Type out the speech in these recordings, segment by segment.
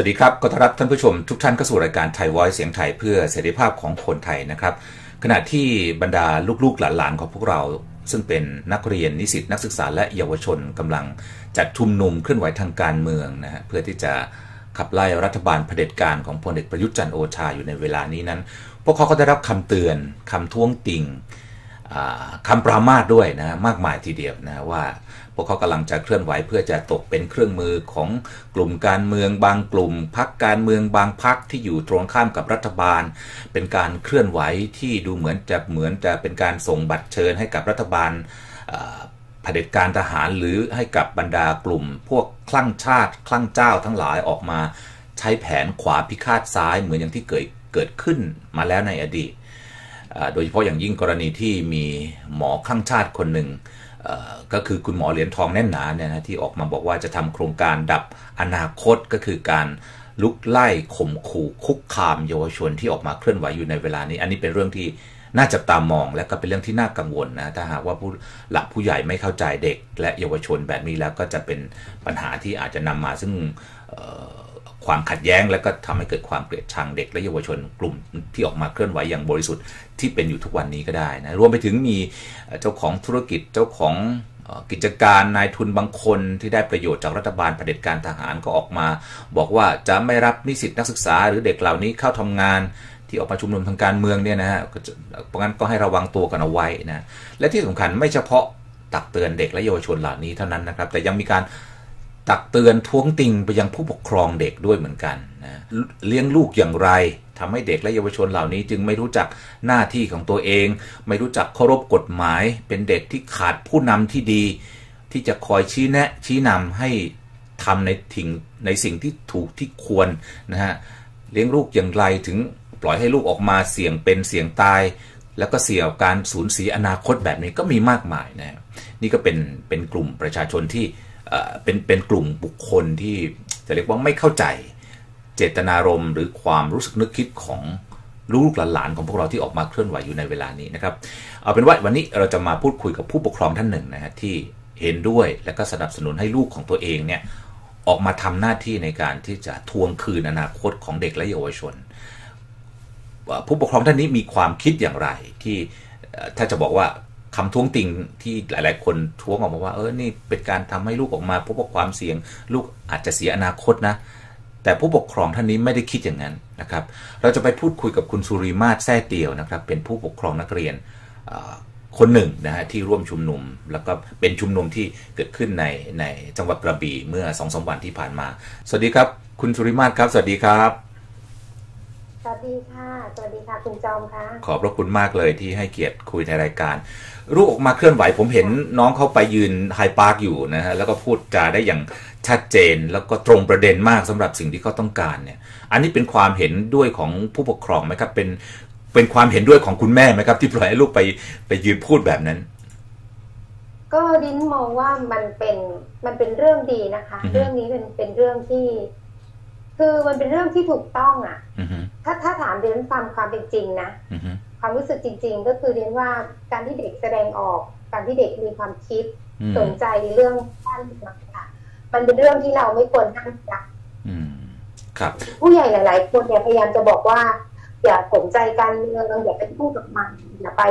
วัสดีครับขอต้อนรับท่านผู้ชมทุกท่านเข้าสู่รายการไทยวอยซ์เสียงไทยเพื่อเสรีภาพของคนไทยนะครับขณะที่บรรดาลูกๆหลานๆของพวกเราซึ่งเป็นนักเรียนนิสิตนักศึกษาและเยาวชนกำลังจัดชุมนุมเคลื่อนไหวทางการเมืองนะฮะเพื่อที่จะขับไล่รัฐบาลเผด็จการของพลเอกประยุทธ์จันทร์โอชาอยู่ในเวลานี้นั้นพวกเขาก็ได้รับคำเตือนคำท้วงติงคำปรามาสด้วยนะมากมายทีเดียวนะว่าพวกเขากำลังจะเคลื่อนไหวเพื่อจะตกเป็นเครื่องมือของกลุ่มการเมืองบางกลุ่มพรรคการเมืองบางพรรคที่อยู่ตรงข้ามกับรัฐบาลเป็นการเคลื่อนไหวที่ดูเหมือนจะเป็นการส่งบัตรเชิญให้กับรัฐบาลเผด็จการทหารหรือให้กับบรรดากลุ่มพวกคลั่งชาติคลั่งเจ้าทั้งหลายออกมาใช้แผนขวาพิฆาตซ้ายเหมือนอย่างที่เกิดขึ้นมาแล้วในอดีตโดยเฉพาะอย่างยิ่งกรณีที่มีหมอคลั่งชาติคนหนึ่งก็คือคุณหมอเหรียญทองแน่นหนาเนี่ยนะที่ออกมาบอกว่าจะทำโครงการดับอนาคตก็คือการลุกไล่ข่มขู่คุกคามเยาวชนที่ออกมาเคลื่อนไหวอยู่ในเวลานี้อันนี้เป็นเรื่องที่น่าจับตามองและก็เป็นเรื่องที่น่ากังวลนะถ้าหากว่าผู้หลักผู้ใหญ่ไม่เข้าใจเด็กและเยาวชนแบบนี้แล้วก็จะเป็นปัญหาที่อาจจะนำมาซึ่งความขัดแย้งและก็ทำให้เกิดความเกลียดชังเด็กและเยาวชนกลุ่มที่ออกมาเคลื่อนไหวอย่างบริสุทธิ์ที่เป็นอยู่ทุกวันนี้ก็ได้นะรวมไปถึงมีเจ้าของธุรกิจเจ้าของกิจการนายทุนบางคนที่ได้ประโยชน์จากรัฐบาลเผด็จการทหารก็ออกมาบอกว่าจะไม่รับนิสิตนักศึกษาหรือเด็กเหล่านี้เข้าทำงานที่ออกมาชุมนุมทางการเมืองเนี่ยนะฮะเพราะงั้นก็ให้ระวังตัวกันเอาไว้นะและที่สำคัญไม่เฉพาะตักเตือนเด็กและเยาวชนเหล่านี้เท่านั้นนะครับแต่ยังมีการตักเตือนท้วงติงไปยังผู้ปกครองเด็กด้วยเหมือนกันนะเลี้ยงลูกอย่างไรทำให้เด็กและเยาวชนเหล่านี้จึงไม่รู้จักหน้าที่ของตัวเองไม่รู้จักเคารพกฎหมายเป็นเด็กที่ขาดผู้นำที่ดีที่จะคอยชี้แนะชี้นำให้ทำในสิ่งที่ถูกที่ควรนะฮะเลี้ยงลูกอย่างไรถึงปล่อยให้ลูกออกมาเสี่ยงเป็นเสี่ยงตายแล้วก็เสี่ยงการสูญเสียอนาคตแบบนี้ก็มีมากมายนะนี่ก็เป็นกลุ่มประชาชนที่เป็นกลุ่มบุคคลที่จะเรียกว่าไม่เข้าใจเจตนารมณ์หรือความรู้สึกนึกคิดของลูกหลานของพวกเราที่ออกมาเคลื่อนไหวอยู่ในเวลานี้นะครับเอาเป็นว่าวันนี้เราจะมาพูดคุยกับผู้ปกครองท่านหนึ่งนะฮะที่เห็นด้วยและก็สนับสนุนให้ลูกของตัวเองเนี่ยออกมาทำหน้าที่ในการที่จะทวงคืนอนาคตของเด็กและเยาวชนผู้ปกครองท่านนี้มีความคิดอย่างไรที่ถ้าจะบอกว่าคำท้วงติงที่หลายๆคนท้วงออกมาว่านี่เป็นการทำให้ลูกออกมาพบกับความเสี่ยงลูกอาจจะเสียอนาคตนะแต่ผู้ปกครองท่านนี้ไม่ได้คิดอย่างนั้นนะครับเราจะไปพูดคุยกับคุณสุริมาศแท้เตียวนะครับเป็นผู้ปกครองนักเรียนคนหนึ่งนะฮะที่ร่วมชุมนุมแล้วก็เป็นชุมนุมที่เกิดขึ้นในจังหวัดกระบี่เมื่อ 2-3 วันที่ผ่านมาสวัสดีครับคุณสุริมาศครับสวัสดีครับสวัสดีค่ะสวัสดีค่ะคุณจอมค่ะขอบพระคุณมากเลยที่ให้เกียรติคุยในรายการลูกออกมาเคลื่อนไหวผมเห็นน้องเขาไปยืนไฮพาร์คอยู่นะฮะแล้วก็พูดจาได้อย่างชัดเจนแล้วก็ตรงประเด็นมากสำหรับสิ่งที่เขาต้องการเนี่ยอันนี้เป็นความเห็นด้วยของผู้ปกครองไหมครับเป็นความเห็นด้วยของคุณแม่ไหมครับที่ปล่อยให้ลูกไปยืนพูดแบบนั้นก็ดินมองว่ามันเป็นเรื่องดีนะคะเรื่องนี้เป็นเรื่องที่คือมันเป็นเรื่องที่ถูกต้องอ่ะถ้าถามเรียนความเป็นจริงนะความรู้สึกจริงๆก็คือเรียนว่าการที่เด็กแสดงออกการที่เด็กมีความคิดสนใจในเรื่องด้านต่างๆมันเป็นเรื่องที่เราไม่ควรห้ามกันครับผู้ใหญ่หลายๆคนเนี่ยพยายามจะบอกว่าอย่าสนใจการเมืองอย่าไปพูดกับมันอย่าไป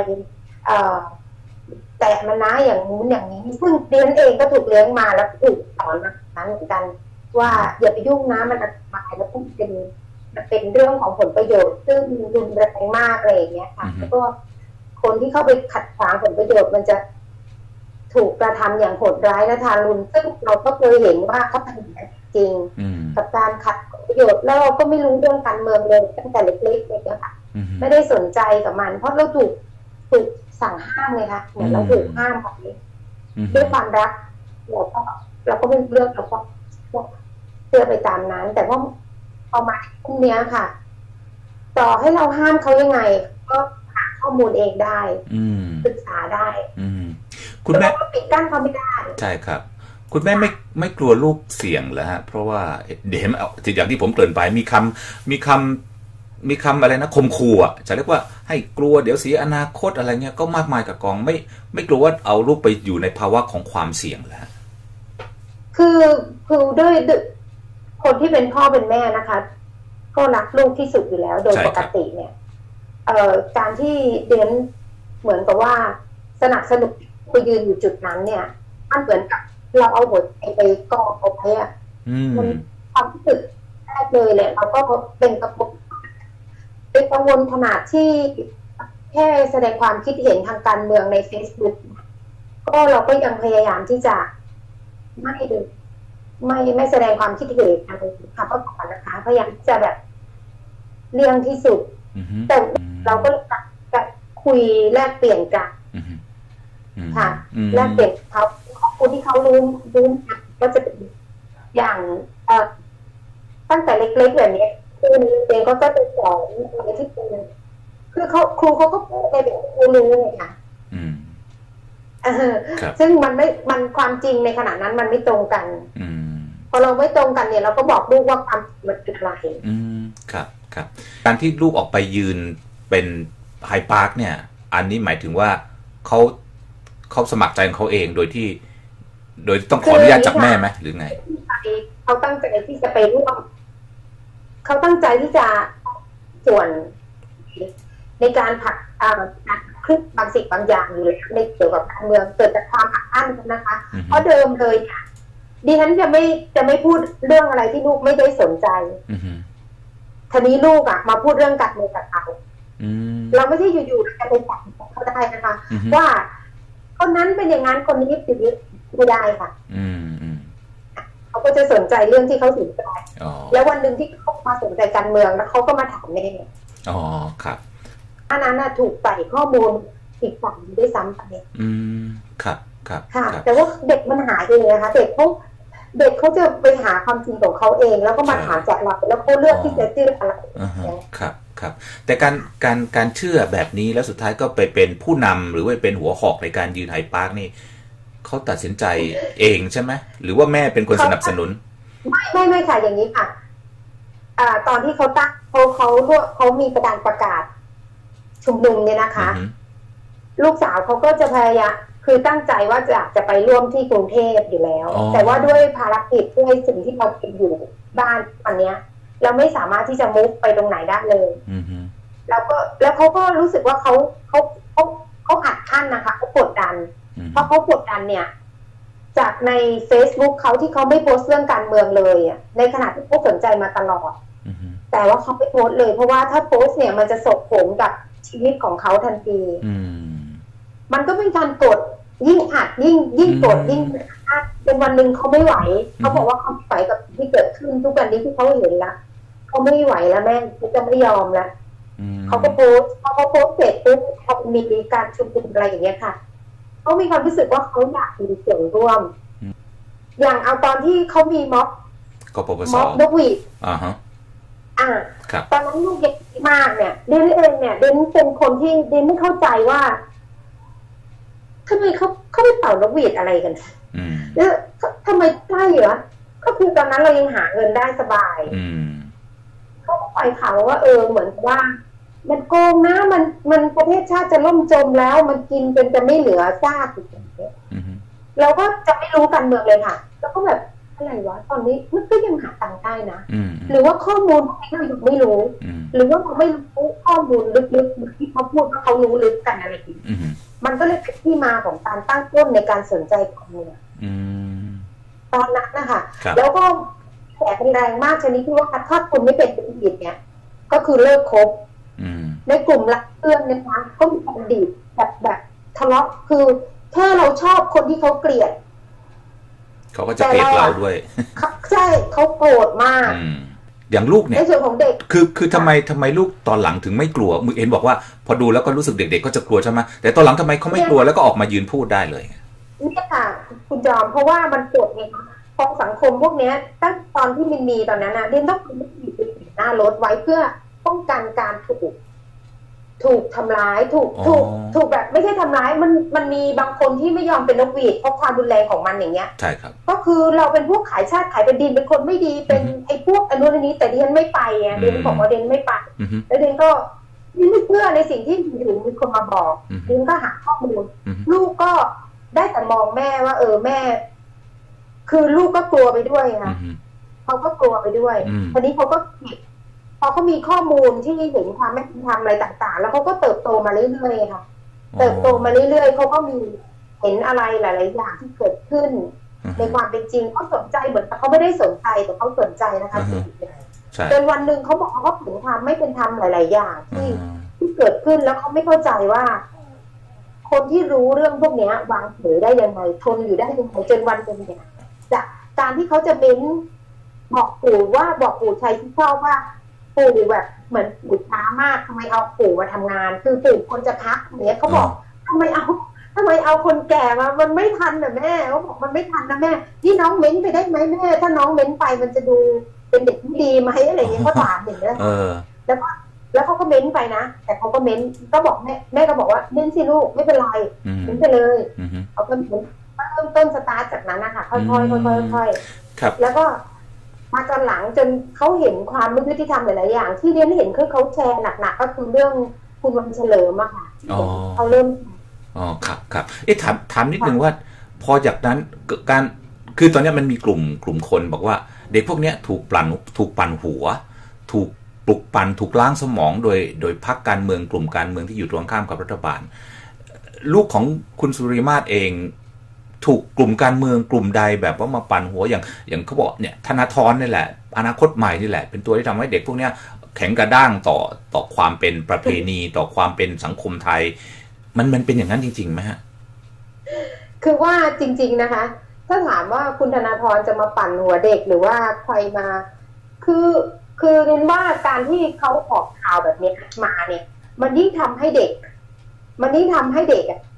แต่มันนะอย่างนู้นอย่างนี้ซึ่งเรียนเองก็ถูกเลี้ยงมาแล้วถูกสอนมานั้นเหมือนกันว่าอย่าไปยุ่งนะมันอันตรายแล้วก็เป็นเรื่องของผลประโยชน์ซึ่งรุนแรงมากอะไรอย่างเงี้ยค่ะแล้วก็คนที่เข้าไปขัดขวางผลประโยชน์มันจะถูกกระทำอย่างโหดร้ายและทารุณซึ่งเราก็เคยเห็นว่าเขาทำอย่างจริงกับการขัดผลประโยชน์แล้วเราก็ไม่รู้เรื่องการเมืองเลยตั้งแต่เล็กๆเลยค่ะไม่ได้สนใจกับมันเพราะเราถูกสั่งห้ามไงคะเหมือนเราถูกห้ามแบบนี้ด้วยความรักเราก็ไม่เลือกเราก็เชื่อไปตามนั้นแต่ว่าพอมาตรงนี้ค่ะต่อให้เราห้ามเขายังไงก็หาข้อมูลเองได้ศึกษาได้คุณแม่ปิดกั้นเขาไม่ได้ใช่ครับคุณแม่ไม่กลัวลูกเสี่ยงเหรอฮะเพราะว่าเดี๋ยวอย่างที่ผมเกริ่นไปมีคำอะไรนะข่มขู่อ่ะจะเรียกว่าให้กลัวเดี๋ยวเสียอนาคตอะไรเงี้ยก็มากมายกับกองไม่กลัวว่าเอาลูกไปอยู่ในภาวะของความเสี่ยงแล้วคือด้วยคนที่เป็นพ่อเป็นแม่นะคะก็รักลูกที่สุดอยู่แล้วโดยปกติเนี่ยการที่เดนเหมือนกับว่าสนับสนุนไปยืนอยู่จุดนั้นเนี่ยมันเหมือนกับเราเอาหัวใจไปกอดเอาไว้อะมันความรู้สึกแรกเลยแหละเราก็เป็นกังวลขนาดที่แค่แสดงความคิดเห็นทางการเมืองใน Facebook ก็เราก็ยังพยายามที่จะไม่แสดงความคิดเห็นอะไรค่ะเมื่อก่อนนะคะพยายามจะแบบเลี่ยงที่สุดแต่เราก็จะคุยแลกเปลี่ยนกันค่ะแลกเปลี่ยนเขาข้อมูลที่เขารู้ก็จะเป็นอย่างตั้งแต่เล็กๆแบบนี้คือเองก็จะเป็นสอนอะไรที่เป็นคือครูเขาก็พูดในแบบครูรู้เลยค่ะซึ่งมันความจริงในขณะนั้นมันไม่ตรงกันพอเราไม่ตรงกันเนี่ยเราก็บอกลูกว่าความมันคืออะไรครับการที่ลูกออกไปยืนเป็นไฮพาร์คเนี่ยอันนี้หมายถึงว่าเขาสมัครใจของเขาเองโดยต้องขออนุญาตจากแม่ไหมหรือไงเขาตั้งใจที่จะไปร่วมเขาตั้งใจที่จะส่วนในการผลักคลิปบางสิ่งบางอย่างอยู่แล้วในเกี่ยวกับการเมืองเกิดจากความอัดอั้นนะคะเพราะเดิมเลยค่ะดิฉันจะไม่พูดเรื่องอะไรที่ลูกไม่ได้สนใจทีนี้ลูกมาพูดเรื่องการเมืองกับเราไม่ใช่อยู่ๆจะไปจับเขาได้นะคะว่าคนนั้นเป็นอย่างนั้นคนนี้เป็นอย่างนี้ไม่ได้ค่ะเขาก็จะสนใจเรื่องที่เขาสนใจแล้ววันหนึ่งที่เขามาสนใจการเมืองแล้วเขาก็มาถามแม่อ๋อครับอันนั้นถูกใส่ข้อมูลอีกฝั่งด้วยซ้ำไปครับค่ะแต่ว่าเด็กมันหายเองนะคะเด็กเขาจะไปหาความจริงของเขาเองแล้วก็มาถามจากเราแล้วเขาเลือกที่จะเชื่ออะไรครับแต่การเชื่อแบบนี้แล้วสุดท้ายก็ไปเป็นผู้นำหรือว่าเป็นหัวหอกในการยืนไฮพาร์คนี่เขาตัดสินใจเองใช่ไหมหรือว่าแม่เป็นคนสนับสนุนไม่ค่ะอย่างนี้ค่ะตอนที่เขาตั้งเขามีประกาศชุมนุมเนี่ยนะคะลูกสาวเขาก็จะพยายามคือตั้งใจว่าจะไปร่วมที่กรุงเทพอยู่แล้วแต่ว่าด้วยภารกิจด้วยสิ่งที่เราเป็นอยู่บ้านตอนนี้เราไม่สามารถที่จะมุกไปตรงไหนได้เลยแล้วเขาก็รู้สึกว่าเขาอัดอั้นนะคะเขากดดันเพราะเขากดดันเนี่ยจากใน Facebook เขาที่เขาไม่โพสต์เรื่องการเมืองเลยในขณะที่เขาสนใจมาตลอดแต่ว่าเขาไม่โพสต์เลยเพราะว่าถ้าโพสต์เนี่ยมันจะส่งผลกับชีวิตของเขาทันทีมันก็เป็นการกดยิ่งอัดยิ่งกดยิ่งอัดจนวันหนึ่งเขาไม่ไหวเขาบอกว่าเขาไม่ไหวกับที่เกิดขึ้นทุกวันนี้ที่เขาเห็นละเขาไม่ไหวแล้วแม่เขาจะไม่ยอมแล้วเขาก็โพสต์พอเขาโพสต์เสร็จปุ๊บเขามีการชุมนุมอะไรอย่างเงี้ยค่ะเขามีความรู้สึกว่าเขาอยากมีส่วนร่วมอย่างเอาตอนที่เขามีม็อบนกหวีดตอนนั้นลูกเด็กมากเนี่ยเดนเองเนี่ยเดนเป็นคนที่เดนไม่เข้าใจว่าทำไมเขาไม่เป่านกหวีดอะไรกันแล้วทำไมใช่เหรอก็คือตอนนั้นเรายังหาเงินได้สบายเขาก็ปล่อยข่าวว่าเหมือนว่ามันโกงนะมันประเทศชาติจะล่มจมแล้วมันกินจนจะไม่เหลือซากอย่างเงี้ยเราก็จะไม่รู้การเมืองเลยค่ะแล้วก็แบบอะไรวะตอนนี้มันก็ยังหาตังค์ได้นะหรือว่าข้อมูลที่เรายังไม่รู้หรือว่าเราไม่รู้ข้อมูลลึกๆที่เขาพูดว่าเขารู้ลึกกันอะไรอย่างนี้มันก็เลยเป็นที่มาของการตั้งต้นในการสนใจการเมืองตอนนั้นนะคะแล้วก็แอบแรงมากชนิดที่ว่าถ้าคุณไม่เป็นอดีตเนี่ยก็คือเลิกคบในกลุ่มรักเพื่อนนะคะก็มีอดีตแบบทะเลาะคือถ้าเราชอบคนที่เขาเกลียดเขาก็จะเกลียดเราด้วยใช่เขาโกรธมากอย่างลูกเนี่ยในส่วนของเด็กคือทำไมลูกตอนหลังถึงไม่กลัวมือเอ็นบอกว่าพอดูแล้วก็รู้สึกเด็กๆก็จะกลัวใช่ไหมแต่ตอนหลังทำไมเขาไม่กลัวแล้วก็ออกมายืนพูดได้เลยนี่ค่ะคุณจอมเพราะว่ามันกดไงของสังคมพวกนี้ตั้งตอนที่มีตอนนั้นเรียนต้องมีหน้ารถไว้เพื่อป้องกันการถูกทำร้ายถูกแบบไม่ใช่ทำร้ายมันมีบางคนที่ไม่ยอมเป็นนกหวีดเพราะความรุนแรงของมันอย่างเงี้ยใช่ครับก็คือเราเป็นพวกขายชาติขายเป็นดินเป็นคนไม่ดีเป็นไอ้พวกอนุรักษ์นี้แต่ดิฉันไม่ไปเดนบอกว่าเดนไม่ไปแล้วเดนก็ไม่เชื่อในสิ่งที่อยู่มีคนมาบอกเดนก็หาข้อมูลลูกก็ได้แต่มองแม่ว่าแม่คือลูกก็กลัวไปด้วยนะพเขาก็กลัวไปด้วยทีนี้เขาก็พอเขามีข้อมูลที่เห็นความไม่เป็นธรรมอะไรต่างๆแล้วเขาก็เติบโตมาเรื่อยๆค่ะเติบโตมาเรื่อยๆเขาก็มีเห็นอะไรหลายๆอย่างที่เกิดขึ้นในความเป็นจริงเขาสนใจเหมือนเขาไม่ได้สนใจแต่เขาสนใจนะคะจนวันหนึ่งเขาบอกเขาเห็นความไม่เป็นธรรมหลายๆอย่างที่เกิดขึ้นแล้วเขาไม่เข้าใจว่าคนที่รู้เรื่องพวกนี้วางเฉยได้ยังไงทนอยู่ได้ยังไงจนวันหนึ่งเนี่ยจากการที่เขาจะเม้นบอกปู่ชัยที่ชอบว่าปู่แบบเหมือนปู่ช้ามากทำไมเอาปู่มาทำงานคือปู่คนจะพักอย่างเนี้ยเขาบอกทำไมเอาคนแก่มามันไม่ทันนะแม่เขาบอกมันไม่ทันนะแม่ที่น้องเม้นไปได้ไหมแม่ถ้าน้องเม้นไปมันจะดูเป็นเด็กที่ดีไหมอะไรอย่างเงี้ยเขาถามอย่างเงี้ยแล้วเขาก็เม้นไปนะแต่เขาก็เม้นก็บอกแม่ก็บอกว่าเม้นสิลูกไม่เป็นไรเม้นไปเลยเขาก็เริ่มต้นสตาร์ทจากนั้นนะคะค่อยๆแล้วก็มาตอนหลังจนเขาเห็นความไม่ยุติธรรมหลายๆอย่างที่เรียนเห็นเขาแชร์หนักๆก็คือเรื่องคุณวันเฉลิมอะค่ะเขาเริ่มครับถามนิดนึงว่าพอจากนั้นการคือตอนนี้มันมีกลุ่มคนบอกว่าเด็กพวกนี้ถูกปั่นหัวถูกปลุกปั่นถูกล้างสมองโดยพรรคการเมืองกลุ่มการเมืองที่อยู่ตรงข้ามกับรัฐบาลลูกของคุณสุริมาศเองถูกกลุ่มการเมืองกลุ่มใดแบบว่ามาปั่นหัวอย่างเขาบอกเนี่ยธนาธรนี่แหละอนาคตใหม่นี่แหละเป็นตัวที่ทำให้เด็กพวกนี้แข็งกระด้างต่อความเป็นประเพณีต่อความเป็นสังคมไทยมันเป็นอย่างนั้นจริงๆไหมฮะคือว่าจริงๆนะคะถ้าถามว่าคุณธนาธรจะมาปั่นหัวเด็กหรือว่าใครมาคือเรียนว่าการที่เขาออกข่าวแบบนี้มาเนี่ยมันยิ่งทำให้เด็กอ่ะ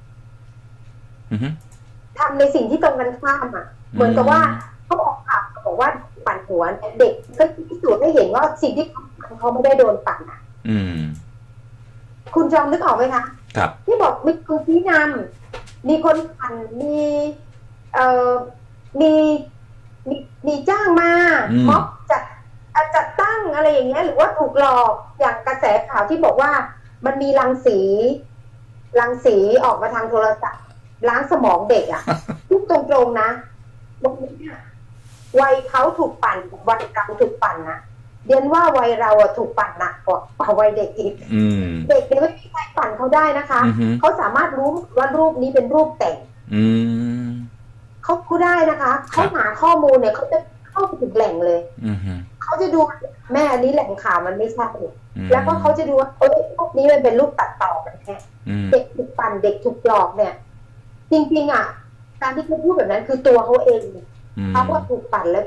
ทำในสิ่งที่ตรงกันข้ามอ่ะเหมือนกับว่าเขาออกข่าวบอกว่าปั่นหัวเด็กก็พิสูจน์ให้เห็นว่าสิ่งที่เขาไม่ได้โดนปั่นอ่ะคุณจอมนึกออกไหมคะครับที่บอกมีคนชี้นำมีคนปั่นมีจ้างมาม็อบจัดตั้งอะไรอย่างเงี้ยหรือว่าถูกหลอกอย่างกระแสข่าวที่บอกว่ามันมีรังสีออกมาทางโทรศัพท์ล้างสมองเด็กอ่ะทุกตรงๆนะตรงนี้วัยเขาถูกปั่นวัยเราถูกปั่นนะเรียนว่าวัยเราถูกปั่นหนักกว่าวัยเด็กอีกเด็กเนี่ยไม่มีใครปั่นเขาได้นะคะเขาสามารถรู้ว่ารูปนี้เป็นรูปแต่งเขาพูดได้นะคะเขาหาข้อมูลเนี่ยเขาจะเข้าไปถึงแหล่งเลยเขาจะดูแม่อันนี้แหล่งข่าวมันไม่ใช่แล้วก็เขาจะดูว่าพวกนี้มันเป็นรูปตัดต่อกันแค่เด็กถูกปั่นเด็กถูกหลอกเนี่ยจริงๆอ่ะการที่เขาพูดแบบนั้นคือตัวเขาเองเขาว่าถูกปั่นแล้ว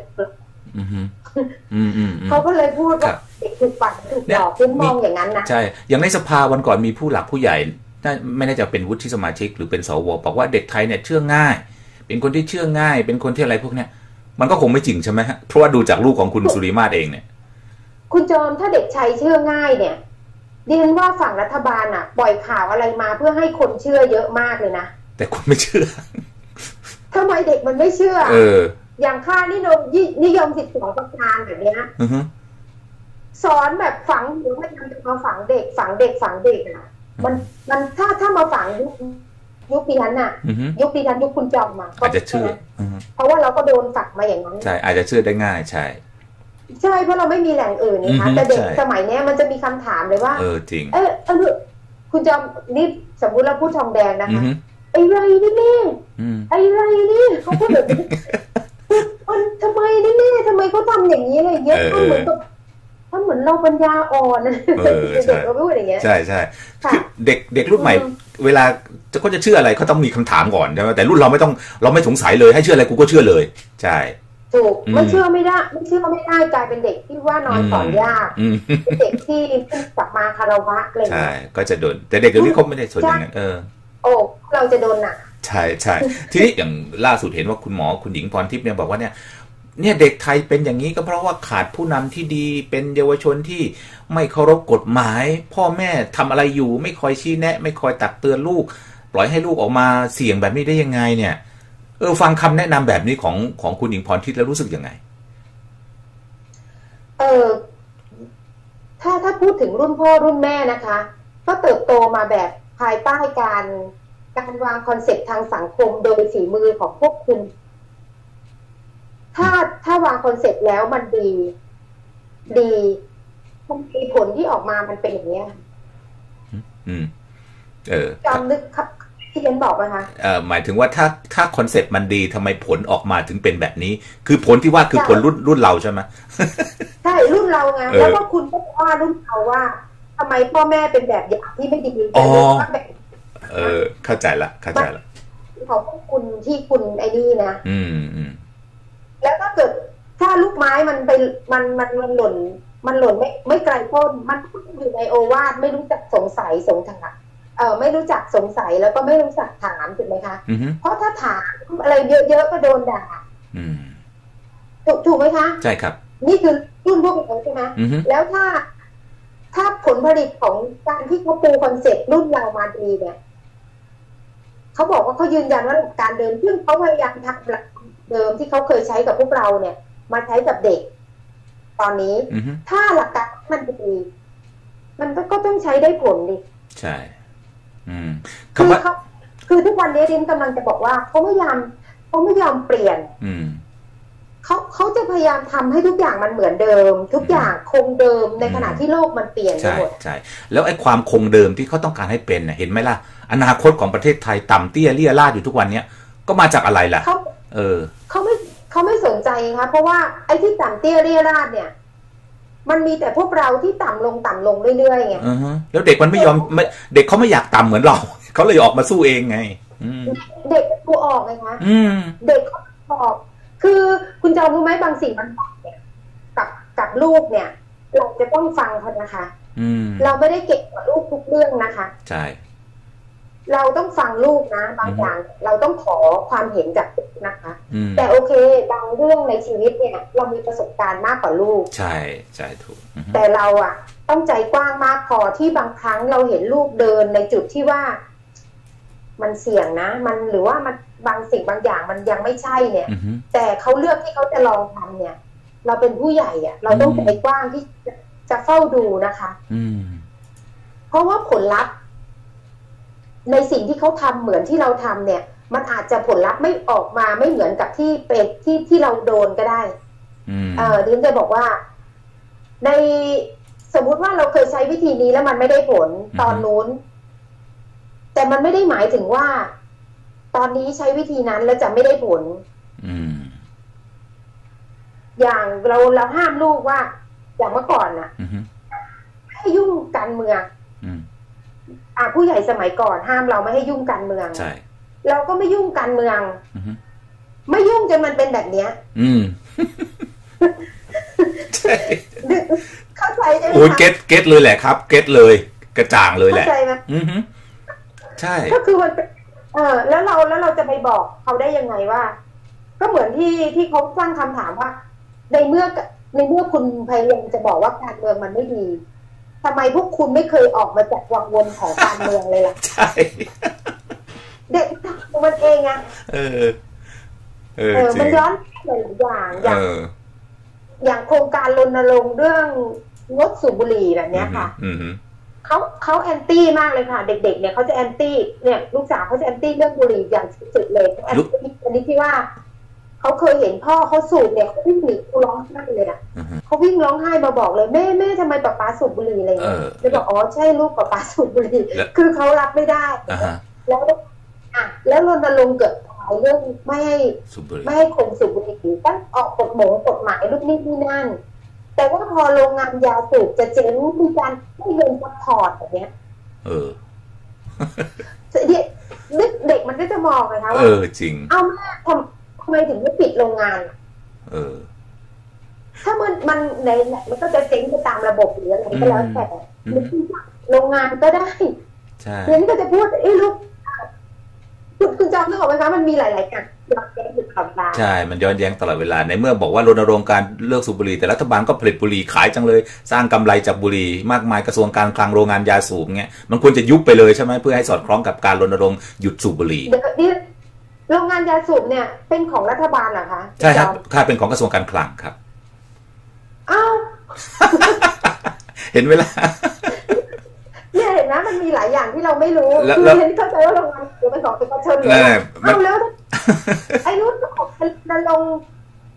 เขาก็เลยพูดว่าเด็กถูกปั่นถูกหลอกคุณมองอย่างนั้นนะใช่อย่างในสภาวันก่อนมีผู้หลักผู้ใหญ่ไม่แน่ใจเป็นวุฒิสมาชิกหรือเป็นสวบอกว่าเด็กไทยเนี่ยเชื่อง่ายเป็นคนที่เชื่อง่ายเป็นคนที่อะไรพวกเนี้ยมันก็คงไม่จริงใช่ไหมฮะเพราะว่าดูจากลูกของคุณสุริมาศเองเนี่ยคุณจอมถ้าเด็กชายเชื่อง่ายเนี่ยดิฉันว่าฝั่งรัฐบาลอ่ะปล่อยข่าวอะไรมาเพื่อให้คนเชื่อเยอะมากเลยนะแต่คนไม่เชื่อทำไมเด็กมันไม่เชื่ออย่างค่านิยม12ประการแบบนี้สอนแบบฝังอยู่ไม่ทำมาฝังเด็กอ่ะมันถ้ามาฝังยุคดิฉันน่ะยุคดิฉันยุคคุณจอมมาอาจจะเชื่อเพราะว่าเราก็โดนฝักมาอย่างนั้นใช่อาจจะเชื่อได้ง่ายใช่เพราะเราไม่มีแหล่งอื่นนะคะแต่เด็กสมัยนี้มันจะมีคำถามเลยว่าจริงคุณจอมนี่สมมุติเราพูดทองแดงนะคะไอ้ไรนี่แม่ไอ้ไรนี่เขาพูดแบบมันทำไมนี่แม่ทำไมเขาทำอย่างนี้อะไรเงี้ยก็เหมือนกับถ้าเหมือนเราปัญญาอ่อนเด็กเราพูดอย่างเงี้ยใช่คือเด็กรุ่นใหม่เวลาเขาจะเชื่ออะไรเขาต้องมีคำถามก่อนใช่ไหมแต่รุ่นเราไม่สงสัยเลยให้เชื่ออะไรกูก็เชื่อเลยใช่ถูกไม่เชื่อไม่ได้กลายเป็นเด็กที่ว่านอนสอนยากเด็กที่กลับมาคารวะอะไรใช่ก็จะโดนแต่เด็กเดี๋ยวนี้เขาไม่ได้สนอย่างนั้นโอ้เราจะโดนหนักใช่ทีนี้อย่างล่าสุดเห็นว่าคุณหญิงพรทิพย์เนี่ยบอกว่าเนี่ยเด็กไทยเป็นอย่างนี้ก็เพราะว่าขาดผู้นำที่ดีเป็นเยาวชนที่ไม่เคารพกฎหมายพ่อแม่ทำอะไรอยู่ไม่คอยชี้แนะไม่คอยตักเตือนลูกปล่อยให้ลูกออกมาเสี่ยงแบบนี้ได้ยังไงเนี่ยฟังคำแนะนำแบบนี้ของคุณหญิงพรทิพย์แล้วรู้สึกยังไงถ้าพูดถึงรุ่นพ่อรุ่นแม่นะคะก็เติบโตมาแบบภายใต้การวางคอนเซ็ปต์ทางสังคมโดยฝีมือของพวกคุณถ้าวางคอนเซ็ปต์แล้วมันดีมันมีผลที่ออกมามันเป็นอย่างเนี้ยจำนึกครับที่เรนบอกไหมคะหมายถึงว่าถ้าคอนเซ็ปต์มันดีทำไมผลออกมาถึงเป็นแบบนี้คือผลที่ว่าคือผลรุ่นเราใช่ไหมใช่รุ่นเราไงแล้วก็คุณก็ว่ารุ่นเราว่าทำไมพ่อแม่เป็นแบบอย่างที่ไม่ดีแต่ลูกก็แบบเข้าใจละของพวกคุณที่คุณไอ้นี่นะแล้วถ้าเกิดถ้าลูกไม้มันไปมันหล่นไม่ไกลต้นมันอยู่ในโอวาทไม่รู้จักสงสัยสงถามไม่รู้จักสงสัยแล้วก็ไม่รู้จักถามถูกไหมคะเพราะถ้าถามอะไรเยอะๆก็โดนด่าถูกไหมคะใช่ครับนี่คือรุ่นพวกเราใช่ไหมแล้วถ้าผลผลิตของการที่เขาปูคอนเซ็ปต์รุ่นเรามาดีเนี่ยเขาบอกว่าเขายืนยันว่าหลักการเดิมซึ่งเขาพยายามทำหลักเดิมที่เขาเคยใช้กับพวกเราเนี่ยมาใช้กับเด็กตอนนี้ถ้าหลักการมันดีมันก็ต้องใช้ได้ผลดิใช่คือทุกวันนี้เรนกำลังจะบอกว่าเขาไม่ยอมเปลี่ยนเขาจะพยายามทำให้ทุกอย่างมันเหมือนเดิมทุกอย่างคงเดิมในขณะที่โลกมันเปลี่ยนไปหมดใช่แล้วไอ้ความคงเดิมที่เขาต้องการให้เป็นเห็นไหมล่ะอนาคตของประเทศไทยต่ำเตี้ยเลี่ยราดอยู่ทุกวันเนี้ยก็มาจากอะไรล่ะเขาไม่สนใจครับเพราะว่าไอ้ที่ต่ำเตี้ยเลี่ยราดเนี่ยมันมีแต่พวกเราที่ต่ำลงเรื่อยๆไงแล้วเด็กมันไม่ยอมเด็กเขาไม่อยากต่ำเหมือนเราเขาเลยออกมาสู้เองไงเด็กกูออกไงคะเด็กออกคือคุณจะรู้ไหมบางสิ่งบางอย่างเนี่ยกับลูกเนี่ยเราจะต้องฟังเขานะคะเราไม่ได้เก่งกว่าลูกทุกเรื่องนะคะใช่เราต้องฟังลูกนะบางอย่างเราต้องขอความเห็นจากลูกนะคะแต่โอเคบางเรื่องในชีวิตเนี่ยเรามีประสบการณ์มากกว่าลูกใช่ถูกแต่เราอ่ะต้องใจกว้างมากพอที่บางครั้งเราเห็นลูกเดินในจุดที่ว่ามันเสี่ยงนะมันหรือว่ามันบางสิ่งบางอย่างมันยังไม่ใช่เนี่ยแต่เขาเลือกที่เขาจะลองทำเนี่ยเราเป็นผู้ใหญ่อ่ะเราต้องใจกว้างที่จะเฝ้าดูนะคะเพราะว่าผลลัพธ์ในสิ่งที่เขาทำเหมือนที่เราทำเนี่ยมันอาจจะผลลัพธ์ไม่ออกมาไม่เหมือนกับที่เป็นที่เราโดนก็ได้ดิฉันจะบอกว่าในสมมุติว่าเราเคยใช้วิธีนี้แล้วมันไม่ได้ผลตอนนู้นแต่มันไม่ได้หมายถึงว่าตอนนี้ใช้วิธีนั้นแล้วจะไม่ได้ผลอย่างเราห้ามลูกว่าอย่างเมื่อก่อนน่ะให้ยุ่งการเมืองผู้ใหญ่สมัยก่อนห้ามเราไม่ให้ยุ่งการเมืองเราก็ไม่ยุ่งการเมืองไม่ยุ่งจนมันเป็นแบบเนี้ยเข้าใจใช่ไหมโอ้ยเก็ตเลยแหละครับเก็ตเลยกระจ่างเลยแหละเข้าใจไหมใช่ก็คือมันแล้วเราจะไปบอกเขาได้ยังไงว่าก็เหมือนที่เขาสร้างคำถามว่าในเมื่อคุณพยายามจะบอกว่าการเมืองมันไม่ดีทำไมพวกคุณไม่เคยออกมาจากวังวนของการเมืองเลยล่ะใช่เด็กมันเองอะมันย้อนหลายอย่างอย่างโครงการรณรงค์เรื่องงดสูบบุหรี่แบบนี้ค่ะเขาแอนตี้มากเลยค่ะเด็กๆเนี่ยเขาจะแอนตี้เนี่ยลูกสาวเขาจะแอนตี้เรื่องบุหรี่อย่างสุดๆเลยแอนตี้อันนี้ที่ว่าเขาเคยเห็นพ่อเขาสูบเนี่ยเขาวิ่งหนีเขาร้องไห้เลยอ่ะเขาวิ่งร้องไห้มาบอกเลยแม่ทำไมป๊าสูบบุหรี่อะไรเงี้ยเลยบอกอ๋อใช่ลูกป๊าสูบบุหรี่คือเขารับไม่ได้แล้วรณรงค์เกิดเรื่องไม่ให้คนสูบบุหรี่ตั้งออกกฎหมายลูกนี่ที่นั่นแต่ว่าพอโรงงานยาสูบจะเจ๊งมีการให้เงินซัพพอร์ตแบบเนี้ยเด็กมันก็จะมองไงคะว่าจริงเอาแม่ทำไมถึงไม่ปิดโรงงานถ้ามันในมันก็จะเจ๊งไปตามระบบหรืออะไรก็แล้วแต่โรงงานก็ได้ใช่เดี๋ยวนี้ก็จะพูดลูกคุณจอมนึกออกไหมคะมันมีหลายๆการย้อนแย้งอยู่ตลอดเวลาใช่มันย้อนแย้งตลอดเวลาในเมื่อบอกว่ารณรงค์การเลิกสูบบุหรี่แต่รัฐบาลก็ผลิตบุหรี่ขายจังเลยสร้างกำไรจากบุหรี่มากมายกระทรวงการคลังโรงงานยาสูบเงี้ยมันควรจะยุบไปเลยใช่ไหมเพื่อให้สอดคล้องกับการรณรงค์หยุดสูบบุหรี่โรงงานยาสูบเนี่ยเป็นของรัฐบาลเหรอคะใช่ครับค่าเป็นของกระทรวงการคลังครับอ้าวเห็นเวลาเนี่ยเห็นนะมันมีหลายอย่างที่เราไม่รู้คือเห็นเข้าใจว่าโรงงานเป็นของเอกชนเลยเอาแล้วไอ้นู้นออกรณรงค์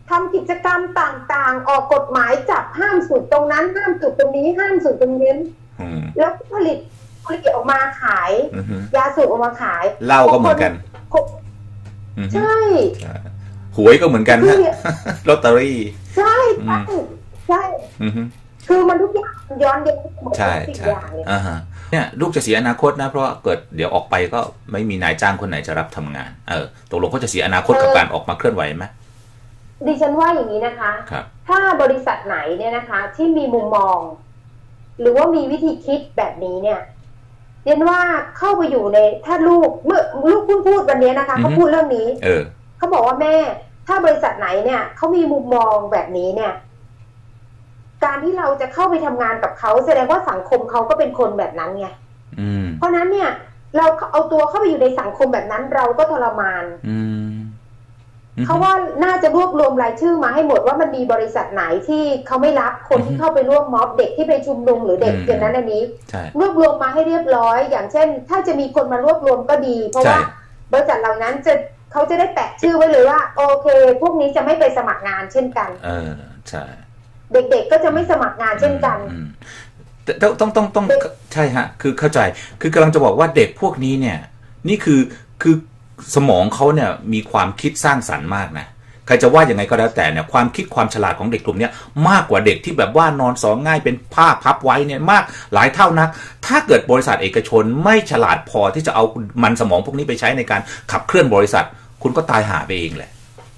ทำกิจกรรมต่างๆออกกฎหมายจับห้ามสูบตรงนั้นห้ามสูบตรงนี้ห้ามสูบตรงนี้แล้วผลิตออกมาขายยาสูบออกมาขายเหล้าก็เหมือนกันใช่หวยก็เหมือนกันนะลอตเตอรี่ใช่ใช่คือมันทุกอย่างย้อนเด็กหมดทุกอย่างเลยเนี่ยลูกจะเสียอนาคตนะเพราะเกิดเดี๋ยวออกไปก็ไม่มีนายจ้างคนไหนจะรับทำงานตกลงเขาจะเสียอนาคตกับการออกมาเคลื่อนไหวไหมดิฉันว่าอย่างนี้นะคะถ้าบริษัทไหนเนี่ยนะคะที่มีมุมมองหรือว่ามีวิธีคิดแบบนี้เนี่ยเรียนว่าเข้าไปอยู่ในถ้าลูกเมื่อลูกพูดวันนี้นะคะเขาพูดเรื่องนี้เขาบอกว่าแม่ถ้าบริษัทไหนเนี่ยเขามีมุมมองแบบนี้เนี่ยการที่เราจะเข้าไปทำงานกับเขาแสดงว่าสังคมเขาก็เป็นคนแบบนั้นไงเพราะนั้นเนี่ยเราเอาตัวเข้าไปอยู่ในสังคมแบบนั้นเราก็ทรมานเขาว่าน่าจะรวบรวมรายชื่อมาให้หมดว่ามันมีบริษัทไหนที่เขาไม่รับคนที่เข้าไปร่วมม็อบเด็กที่ไปชุมนุมหรือเด็กอย่างนั้นอันนี้รวบรวมมาให้เรียบร้อยอย่างเช่นถ้าจะมีคนมารวบรวมก็ดีเพราะว่าบริษัทเหล่านั้นเขาจะได้แปะชื่อไว้เลยว่าโอเคพวกนี้จะไม่ไปสมัครงานเช่นกันใช่เด็กๆก็จะไม่สมัครงานเช่นกันต้องใช่ฮะคือเข้าใจคือกำลังจะบอกว่าเด็กพวกนี้เนี่ยนี่คือสมองเขาเนี่ยมีความคิดสร้างสรรค์มากนะใครจะว่ายังไงก็แล้วแต่เนี่ยความคิดความฉลาดของเด็กกลุ่มนี้มากกว่าเด็กที่แบบว่านอนสอนง่ายเป็นผ้าพับไว้เนี่ยมากหลายเท่านักถ้าเกิดบริษัทเอกชนไม่ฉลาดพอที่จะเอามันสมองพวกนี้ไปใช้ในการขับเคลื่อนบริษัทคุณก็ตายหาไปเองแหละ